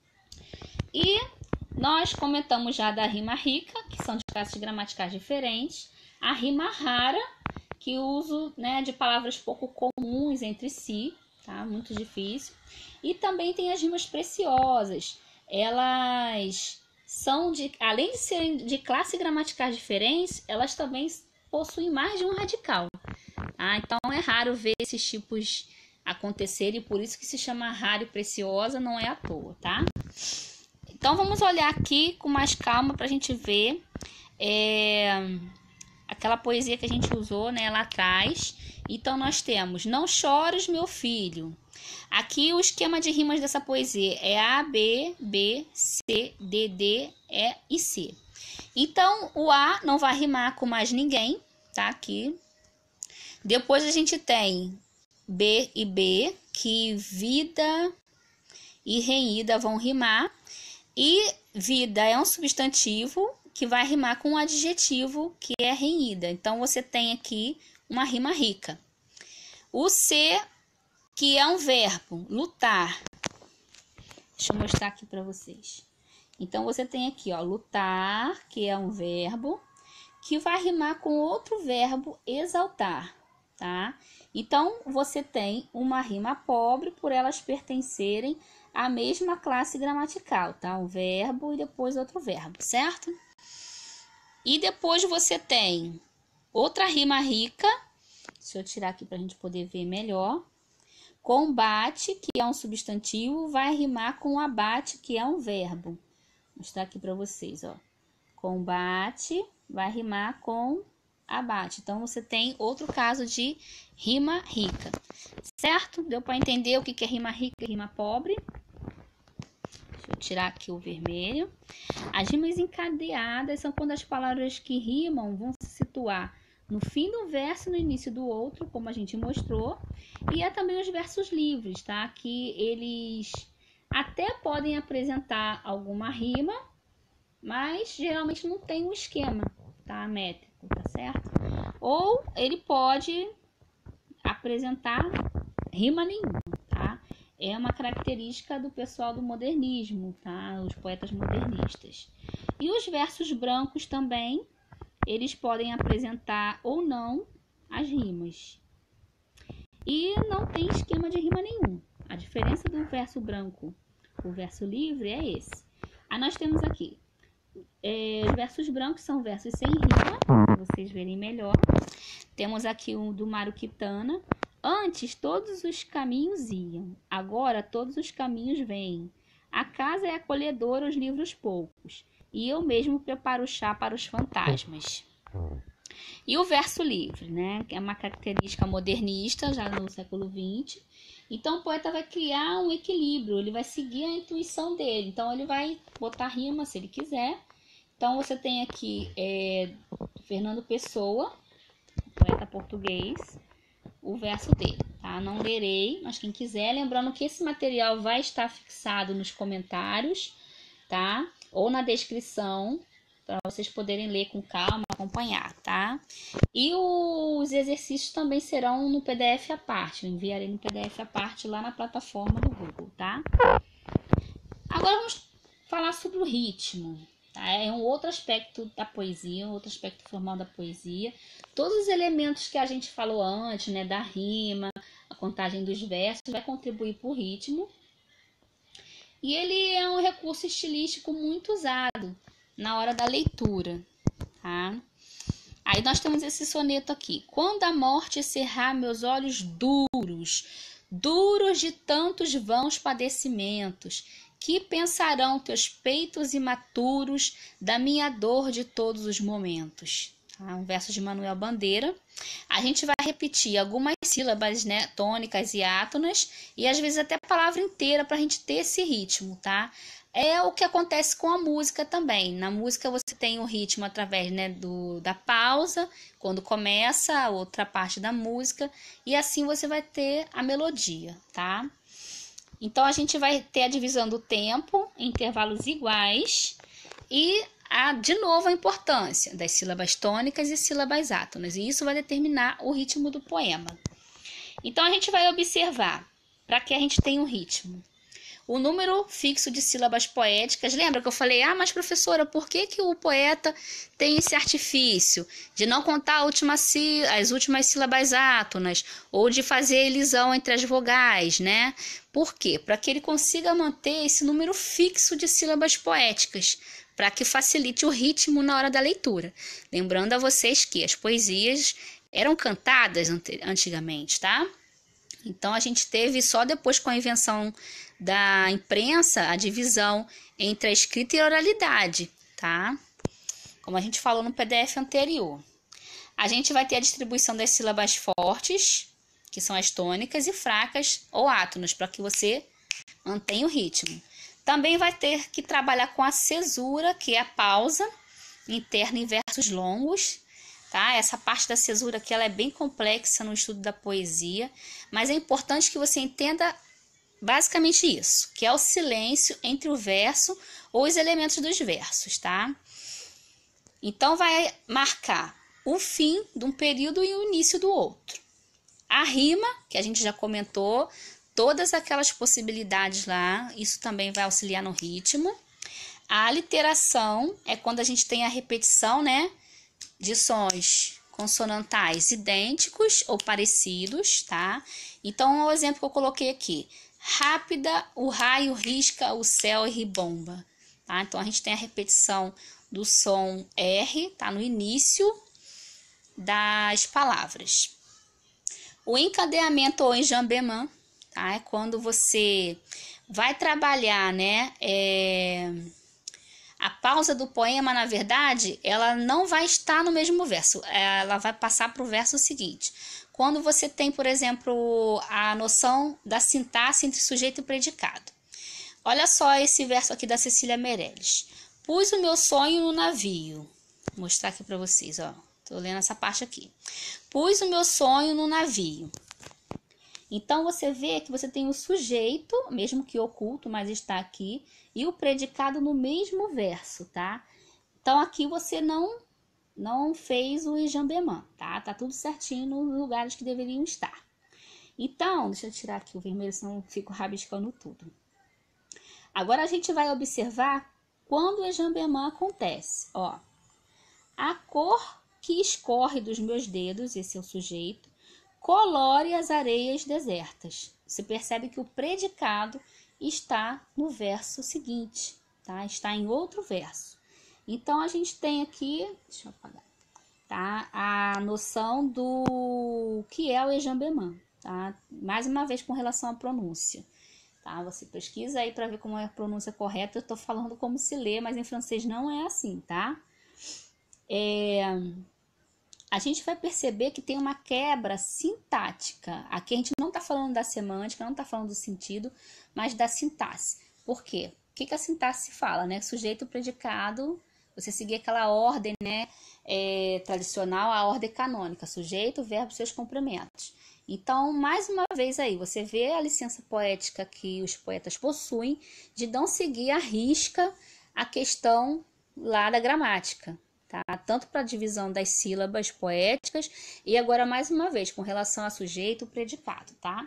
E nós comentamos já da rima rica, que são de classes gramaticais diferentes. A rima rara, que o uso, né, de palavras pouco comuns entre si, tá? Muito difícil. E também tem as rimas preciosas. Elas são, de, além de serem de classe gramaticais diferentes, elas também possuem mais de um radical. Tá? Então é raro ver esses tipos acontecerem, e por isso que se chama rara e preciosa, não é à toa, tá? Então vamos olhar aqui com mais calma para a gente ver é, aquela poesia que a gente usou, né, lá atrás. Então nós temos: não chores, meu filho. Aqui o esquema de rimas dessa poesia é A, B, B, C, D, D, E e C. Então o A não vai rimar com mais ninguém, tá? Aqui. Depois a gente tem B e B, que vida e renhida vão rimar. E vida é um substantivo que vai rimar com um adjetivo, que é renhida. Então, você tem aqui uma rima rica. O C, que é um verbo, lutar. Deixa eu mostrar aqui para vocês. Então, você tem aqui, ó, lutar, que é um verbo, que vai rimar com outro verbo, exaltar, tá? Então, você tem uma rima pobre por elas pertencerem à mesma classe gramatical, tá? Um verbo e depois outro verbo, certo? E depois você tem outra rima rica. Deixa eu tirar aqui para a gente poder ver melhor. Combate, que é um substantivo, vai rimar com abate, que é um verbo. Vou mostrar aqui para vocês, ó. Combate vai rimar com abate. Então, você tem outro caso de rima rica, certo? Deu para entender o que é rima rica e rima pobre? Deixa eu tirar aqui o vermelho. As rimas encadeadas são quando as palavras que rimam vão se situar no fim do verso e no início do outro, como a gente mostrou. E há também os versos livres, tá? Que eles até podem apresentar alguma rima, mas geralmente não tem um esquema, tá? Métrico, tá certo? Ou ele pode apresentar rima nenhuma, tá? É uma característica do pessoal do modernismo, tá? Os poetas modernistas. E os versos brancos também, eles podem apresentar ou não as rimas. E não tem esquema de rima nenhum. A diferença do verso branco para o verso livre é esse. Aí nós temos aqui, é, os versos brancos são versos sem rima, para vocês verem melhor. Temos aqui o do Mário Quintana. Antes todos os caminhos iam, agora todos os caminhos vêm. A casa é acolhedora, os livros poucos, e eu mesmo preparo o chá para os fantasmas. E o verso livre, né? Que é uma característica modernista, já no século vinte. Então o poeta vai criar um equilíbrio, ele vai seguir a intuição dele. Então ele vai botar rima se ele quiser. Então você tem aqui é, Fernando Pessoa, poeta português. o verso dele, tá? Não lerei, mas quem quiser, lembrando que esse material vai estar fixado nos comentários, tá? Ou na descrição, para vocês poderem ler com calma, acompanhar, tá? E os exercícios também serão no P D F à parte, eu enviarei no P D F à parte lá na plataforma do Google, tá? Agora vamos falar sobre o ritmo, tá? É um outro aspecto da poesia, um outro aspecto formal da poesia. Todos os elementos que a gente falou antes, né, da rima, a contagem dos versos, vai contribuir para o ritmo. E ele é um recurso estilístico muito usado na hora da leitura, tá? Aí nós temos esse soneto aqui. Quando a morte cerrar meus olhos duros, duros de tantos vãos padecimentos, que pensarão teus peitos imaturos da minha dor de todos os momentos. Tá? Um verso de Manuel Bandeira. A gente vai repetir algumas sílabas, né, tônicas e átonas, e às vezes até a palavra inteira para a gente ter esse ritmo, tá? É o que acontece com a música também. Na música você tem o ritmo através, né, do, da pausa, quando começa a outra parte da música, e assim você vai ter a melodia, tá? Então a gente vai ter a divisão do tempo em intervalos iguais e a, de novo a importância das sílabas tônicas e sílabas átonas, e isso vai determinar o ritmo do poema. Então a gente vai observar, para que a gente tenha um ritmo, o número fixo de sílabas poéticas. Lembra que eu falei, ah, mas professora, por que, que o poeta tem esse artifício de não contar a última sí as últimas sílabas átonas ou de fazer elisão entre as vogais, né? Por quê? Para que ele consiga manter esse número fixo de sílabas poéticas, para que facilite o ritmo na hora da leitura. Lembrando a vocês que as poesias eram cantadas antigamente, tá? Então a gente teve só depois com a invenção da imprensa a divisão entre a escrita e a oralidade, tá? Como a gente falou no P D F anterior. A gente vai ter a distribuição das sílabas fortes, que são as tônicas, e fracas ou átonas, para que você mantenha o ritmo. Também vai ter que trabalhar com a cesura, que é a pausa interna em versos longos. Tá? Essa parte da cesura aqui ela é bem complexa no estudo da poesia, mas é importante que você entenda basicamente isso, que é o silêncio entre o verso ou os elementos dos versos, tá? Então vai marcar o fim de um período e o início do outro. A rima, que a gente já comentou, todas aquelas possibilidades lá, isso também vai auxiliar no ritmo. A aliteração é quando a gente tem a repetição, né, de sons consonantais idênticos ou parecidos, tá? Então, o exemplo que eu coloquei aqui. Rápida, o raio risca o céu e ribomba, tá? Então, a gente tem a repetição do som R, tá? No início das palavras. O encadeamento ou enjambement, tá? É quando você vai trabalhar, né? É... A pausa do poema, na verdade, ela não vai estar no mesmo verso, ela vai passar para o verso seguinte. Quando você tem, por exemplo, a noção da sintaxe entre sujeito e predicado. Olha só esse verso aqui da Cecília Meirelles. Pus o meu sonho no navio. Vou mostrar aqui para vocês, ó. Tô lendo essa parte aqui. Pus o meu sonho no navio. Então, você vê que você tem o sujeito, mesmo que oculto, mas está aqui, e o predicado no mesmo verso, tá? Então, aqui você não, não fez o enjambement, tá? Tá tudo certinho nos lugares que deveriam estar. Então, deixa eu tirar aqui o vermelho, senão eu fico rabiscando tudo. Agora, a gente vai observar quando o enjambement acontece, ó. A cor que escorre dos meus dedos, esse é o sujeito, colore as areias desertas. Você percebe que o predicado está no verso seguinte, tá? Está em outro verso. Então, a gente tem aqui, deixa eu apagar, tá? A noção do que é o enjambement, tá? Mais uma vez com relação à pronúncia, tá? Você pesquisa aí para ver como é a pronúncia correta. Eu tô falando como se lê, mas em francês não é assim, tá? É... A gente vai perceber que tem uma quebra sintática. Aqui a gente não está falando da semântica, não está falando do sentido, mas da sintaxe. Por quê? O que, que a sintaxe fala, né? Sujeito, predicado, você seguir aquela ordem, né, é, tradicional, a ordem canônica. Sujeito, verbo, seus complementos. Então, mais uma vez aí, você vê a licença poética que os poetas possuem de não seguir à risca a questão lá da gramática, tá? Tanto para a divisão das sílabas poéticas e agora mais uma vez com relação a sujeito e predicado, tá?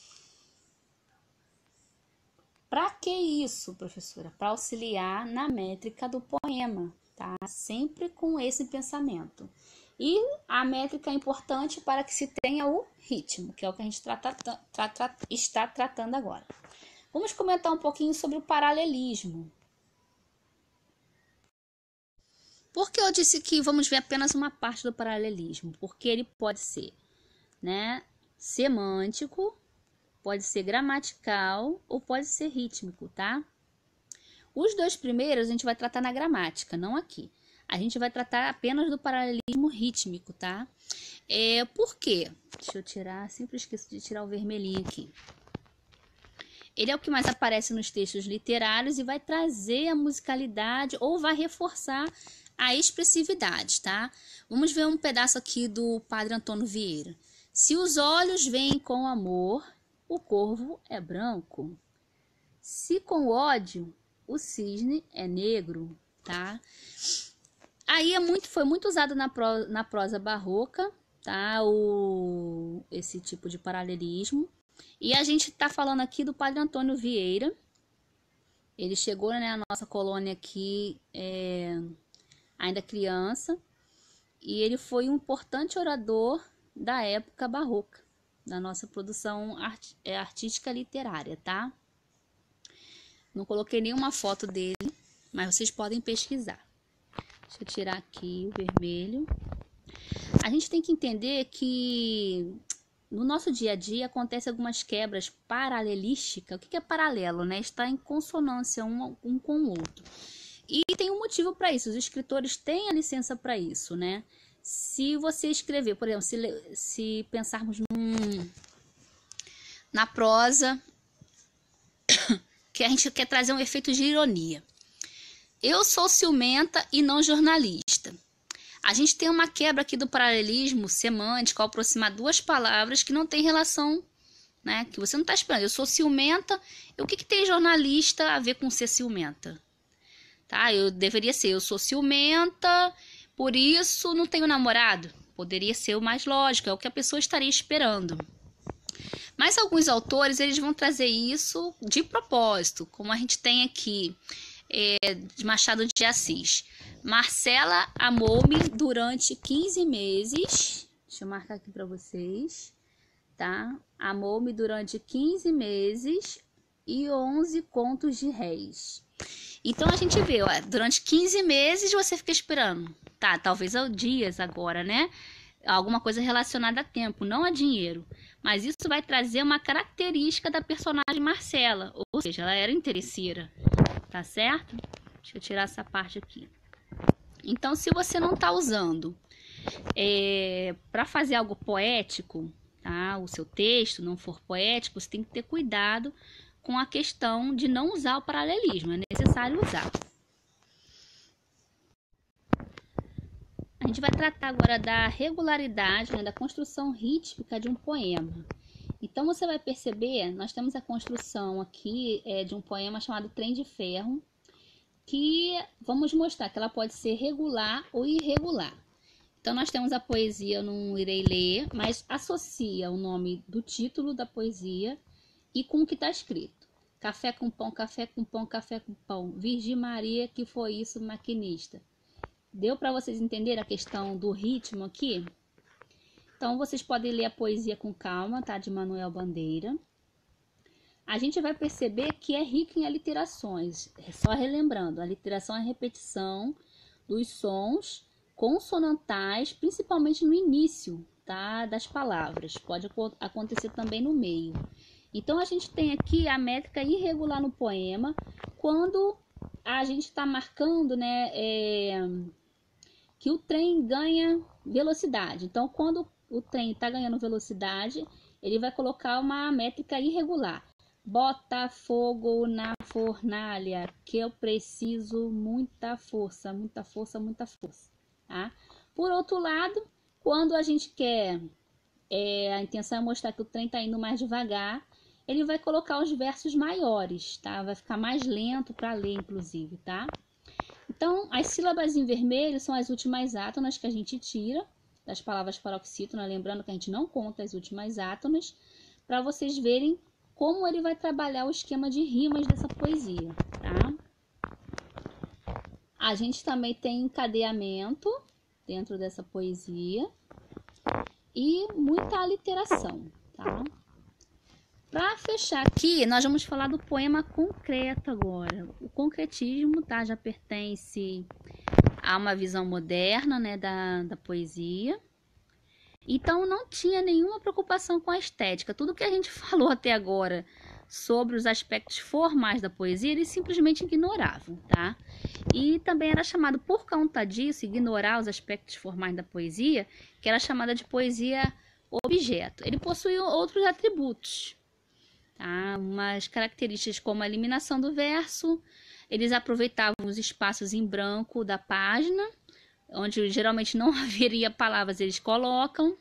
Para que isso, professora? Para auxiliar na métrica do poema, tá? Sempre com esse pensamento. E a métrica é importante para que se tenha o ritmo, que é o que a gente trata, tra, tra, está tratando agora. Vamos comentar um pouquinho sobre o paralelismo. Por que eu disse que vamos ver apenas uma parte do paralelismo? Porque ele pode ser, né, semântico, pode ser gramatical ou pode ser rítmico, tá? Os dois primeiros a gente vai tratar na gramática, não aqui. A gente vai tratar apenas do paralelismo rítmico, tá? É, por quê? Deixa eu tirar, sempre esqueço de tirar o vermelhinho aqui. Ele é o que mais aparece nos textos literários e vai trazer a musicalidade ou vai reforçar a expressividade, tá? Vamos ver um pedaço aqui do Padre Antônio Vieira. Se os olhos veem com amor, o corvo é branco. Se com ódio, o cisne é negro, tá? Aí é muito, foi muito usado na, pro, na prosa barroca, tá? O, esse tipo de paralelismo. E a gente tá falando aqui do Padre Antônio Vieira. Ele chegou, né, à nossa colônia aqui é, ainda criança. E ele foi um importante orador da época barroca, da nossa produção art, é, artística literária, tá? Não coloquei nenhuma foto dele, mas vocês podem pesquisar. Deixa eu tirar aqui o vermelho. A gente tem que entender que no nosso dia a dia acontecem algumas quebras paralelísticas. O que é paralelo, né? Está em consonância um, um com o outro. E tem um motivo para isso. Os escritores têm a licença para isso, né? Se você escrever, por exemplo, se, se pensarmos num, na prosa, que a gente quer trazer um efeito de ironia. Eu sou ciumenta e não jornalista. A gente tem uma quebra aqui do paralelismo semântico ao aproximar duas palavras que não tem relação, né? Que você não está esperando. Eu sou ciumenta. E o que, que tem jornalista a ver com ser ciumenta? Tá? Eu deveria ser, eu sou ciumenta, por isso não tenho namorado. Poderia ser o mais lógico, é o que a pessoa estaria esperando. Mas alguns autores, eles vão trazer isso de propósito, como a gente tem aqui, é, de Machado de Assis. Marcela amou-me durante quinze meses. Deixa eu marcar aqui para vocês, tá? Amou-me durante quinze meses e onze contos de réis. Então a gente vê, ó, durante quinze meses você fica esperando. Tá, talvez dias agora, né? Alguma coisa relacionada a tempo, não a dinheiro. Mas isso vai trazer uma característica da personagem Marcela. Ou seja, ela era interesseira. Tá certo? Deixa eu tirar essa parte aqui. Então, se você não tá usando é, para fazer algo poético, tá? O seu texto não for poético, você tem que ter cuidado com a questão de não usar o paralelismo. É necessário usar. A gente vai tratar agora da regularidade, né, da construção rítmica de um poema. Então, você vai perceber, nós temos a construção aqui é, de um poema chamado Trem de Ferro, que vamos mostrar que ela pode ser regular ou irregular. Então, nós temos a poesia, eu não irei ler, mas associa o nome do título da poesia e com o que está escrito. Café com pão, café com pão, café com pão. Virgem Maria, que foi isso, maquinista. Deu para vocês entenderem a questão do ritmo aqui? Então, vocês podem ler a poesia com calma, tá? De Manuel Bandeira. A gente vai perceber que é rica em aliterações. Só relembrando, a aliteração é a repetição dos sons consonantais, principalmente no início, tá? Das palavras. Pode acontecer também no meio. Então, a gente tem aqui a métrica irregular no poema, quando a gente está marcando, né? É... que o trem ganha velocidade. Então, quando o trem está ganhando velocidade, ele vai colocar uma métrica irregular. Bota fogo na fornalha, que eu preciso muita força, muita força, muita força. Tá? Por outro lado, quando a gente quer é, a intenção é mostrar que o trem está indo mais devagar, ele vai colocar os versos maiores, tá? Vai ficar mais lento para ler, inclusive, tá? Então, as sílabas em vermelho são as últimas átonas que a gente tira das palavras paroxítonas, lembrando que a gente não conta as últimas átonas, para vocês verem como ele vai trabalhar o esquema de rimas dessa poesia, tá? A gente também tem encadeamento dentro dessa poesia e muita aliteração, tá? Para fechar aqui, nós vamos falar do poema concreto agora. O concretismo, tá, já pertence a uma visão moderna, né, da, da poesia. Então, não tinha nenhuma preocupação com a estética. Tudo que a gente falou até agora sobre os aspectos formais da poesia, eles simplesmente ignoravam, tá? E também era chamado, por conta disso, ignorar os aspectos formais da poesia, que era chamada de poesia objeto. Ele possuía outros atributos, tá? Umas características como a eliminação do verso, eles aproveitavam os espaços em branco da página, onde geralmente não haveria palavras, eles colocam.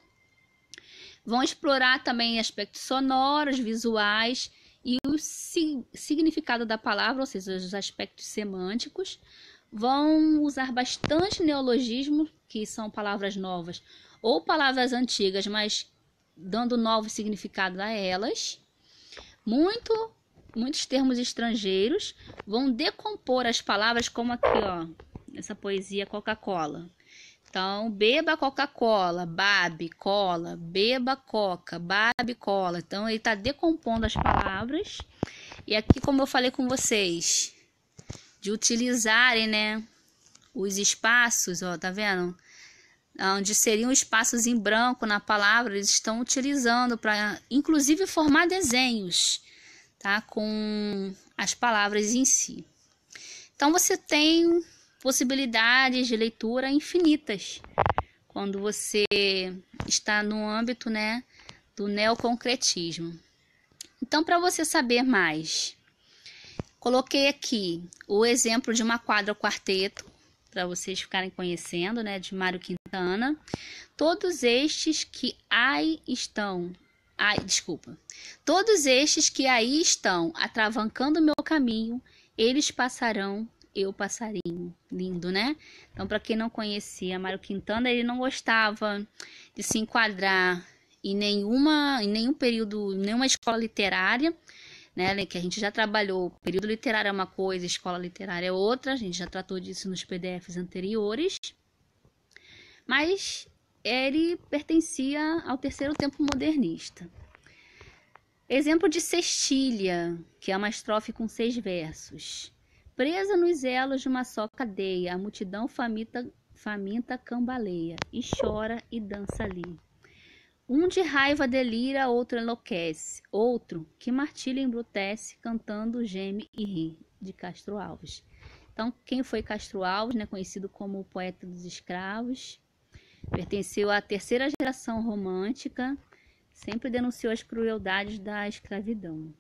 Vão explorar também aspectos sonoros, visuais e o significado da palavra, ou seja, os aspectos semânticos. Vão usar bastante neologismo, que são palavras novas, ou palavras antigas, mas dando novo significado a elas. Muito, muitos termos estrangeiros. Vão decompor as palavras, como aqui, ó, essa poesia Coca-Cola. Então, beba Coca-Cola, babe, cola, beba coca, babe, cola. Então, ele está decompondo as palavras. E aqui, como eu falei com vocês, de utilizarem, né, os espaços, ó, tá vendo? Onde seriam espaços em branco na palavra, eles estão utilizando para, inclusive, formar desenhos, tá? Com as palavras em si. Então, você tem possibilidades de leitura infinitas quando você está no âmbito, né, do neoconcretismo. Então, para você saber mais, coloquei aqui o exemplo de uma quadra quarteto, para vocês ficarem conhecendo, né, de Mário Quintana. Todos estes que aí estão, ai, desculpa, todos estes que aí estão atravancando o meu caminho, eles passarão, eu passarinho. Lindo, né? Então, para quem não conhecia Mário Quintana, ele não gostava de se enquadrar em nenhuma, em nenhum período, em nenhuma escola literária, né? Que a gente já trabalhou. Período literário é uma coisa, escola literária é outra. A gente já tratou disso nos P D Fs anteriores. Mas ele pertencia ao terceiro tempo modernista. Exemplo de cestilha, que é uma estrofe com seis versos. Presa nos elos de uma só cadeia, a multidão faminta, faminta cambaleia, e chora e dança ali. Um de raiva delira, outro enlouquece, outro que martilha embrutece, cantando geme e ri, de Castro Alves. Então, quem foi Castro Alves, né, conhecido como o poeta dos escravos, pertenceu à terceira geração romântica, sempre denunciou as crueldades da escravidão.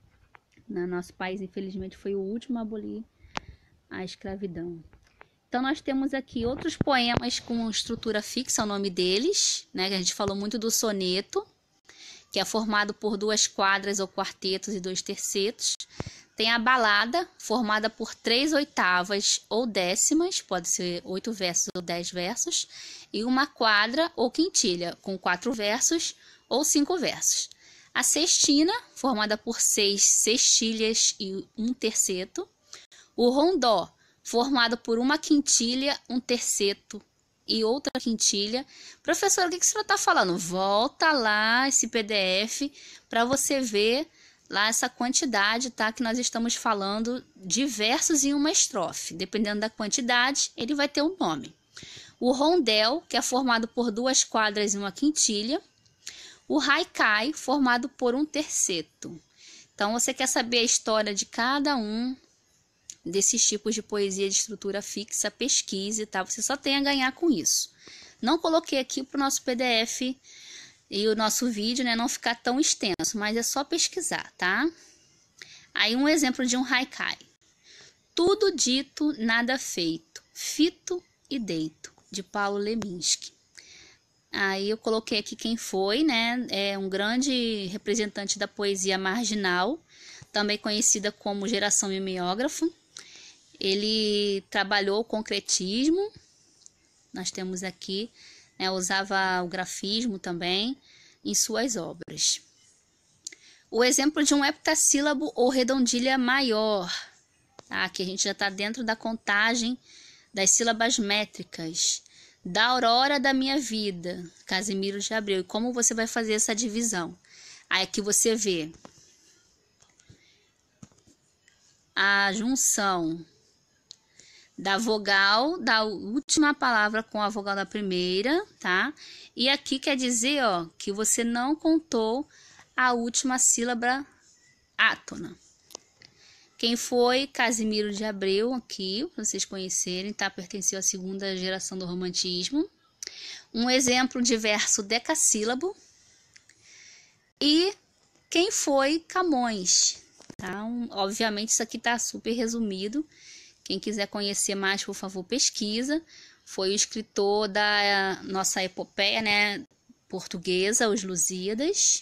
No nosso país, infelizmente, foi o último a abolir a escravidão. Então, nós temos aqui outros poemas com estrutura fixa, o nome deles, né? Que a gente falou muito do soneto, que é formado por duas quadras ou quartetos e dois tercetos. Tem a balada, formada por três oitavas ou décimas, pode ser oito versos ou dez versos, e uma quadra ou quintilha, com quatro versos ou cinco versos. A sextina, formada por seis sextilhas e um terceto. O rondó, formado por uma quintilha, um terceto e outra quintilha. Professora, o que, que a senhora está falando? Volta lá esse P D F para você ver lá essa quantidade, tá? Que nós estamos falando de versos em uma estrofe. Dependendo da quantidade, ele vai ter um nome. O rondel, que é formado por duas quadras e uma quintilha. O haikai, formado por um terceto. Então, você quer saber a história de cada um desses tipos de poesia de estrutura fixa, pesquise, tá? Você só tem a ganhar com isso. Não coloquei aqui para o nosso P D F e o nosso vídeo, né, não ficar tão extenso, mas é só pesquisar, tá? Aí, um exemplo de um haikai. Tudo dito, nada feito, fito e deito, de Paulo Leminski. Aí eu coloquei aqui quem foi, né? É um grande representante da poesia marginal, também conhecida como geração mimeógrafo. Ele trabalhou o concretismo, nós temos aqui, né, usava o grafismo também em suas obras. O exemplo de um heptassílabo ou redondilha maior, tá? Aqui a gente já está dentro da contagem das sílabas métricas. Da aurora da minha vida, Casimiro de Abreu. E como você vai fazer essa divisão? Aí aqui você vê a junção da vogal da última palavra com a vogal da primeira, tá? E aqui quer dizer, ó, que você não contou a última sílaba átona. Quem foi Casimiro de Abreu, aqui, para vocês conhecerem, tá? Pertenceu à segunda geração do romantismo. Um exemplo de verso decassílabo. E quem foi Camões, tá? Um, obviamente isso aqui tá super resumido. Quem quiser conhecer mais, por favor, pesquisa. Foi o escritor da nossa epopeia, né, portuguesa, Os Lusíadas.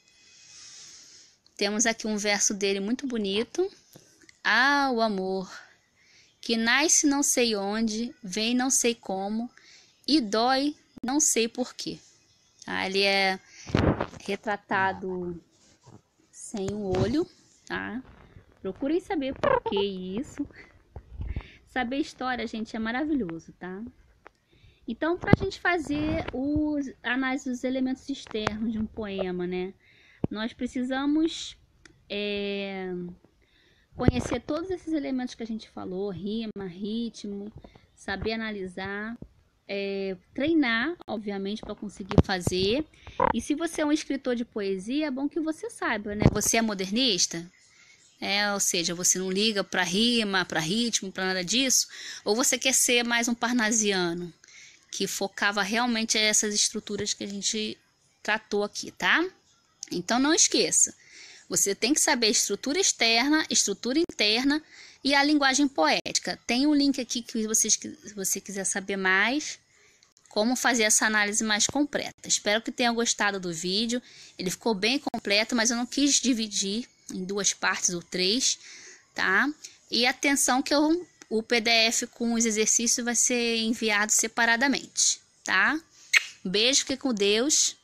Temos aqui um verso dele muito bonito. Ah, o amor, que nasce não sei onde, vem não sei como, e dói não sei porquê. Tá? Ele é retratado sem um olho, tá? Procurem saber por que isso. Saber história, gente, é maravilhoso, tá? Então, para a gente fazer os, a análise dos elementos externos de um poema, né? Nós precisamos é, conhecer todos esses elementos que a gente falou, rima, ritmo, saber analisar, é, treinar, obviamente, para conseguir fazer. E se você é um escritor de poesia, é bom que você saiba, né? Você é modernista? É, ou seja, você não liga para rima, para ritmo, para nada disso? Ou você quer ser mais um parnasiano, que focava realmente essas estruturas que a gente tratou aqui, tá? Então não esqueça, você tem que saber estrutura externa, estrutura interna e a linguagem poética. Tem um link aqui que vocês, se você quiser saber mais, como fazer essa análise mais completa. Espero que tenham gostado do vídeo, ele ficou bem completo, mas eu não quis dividir em duas partes ou três, tá? E atenção que eu, o P D F com os exercícios vai ser enviado separadamente, tá? Beijo, fique com Deus.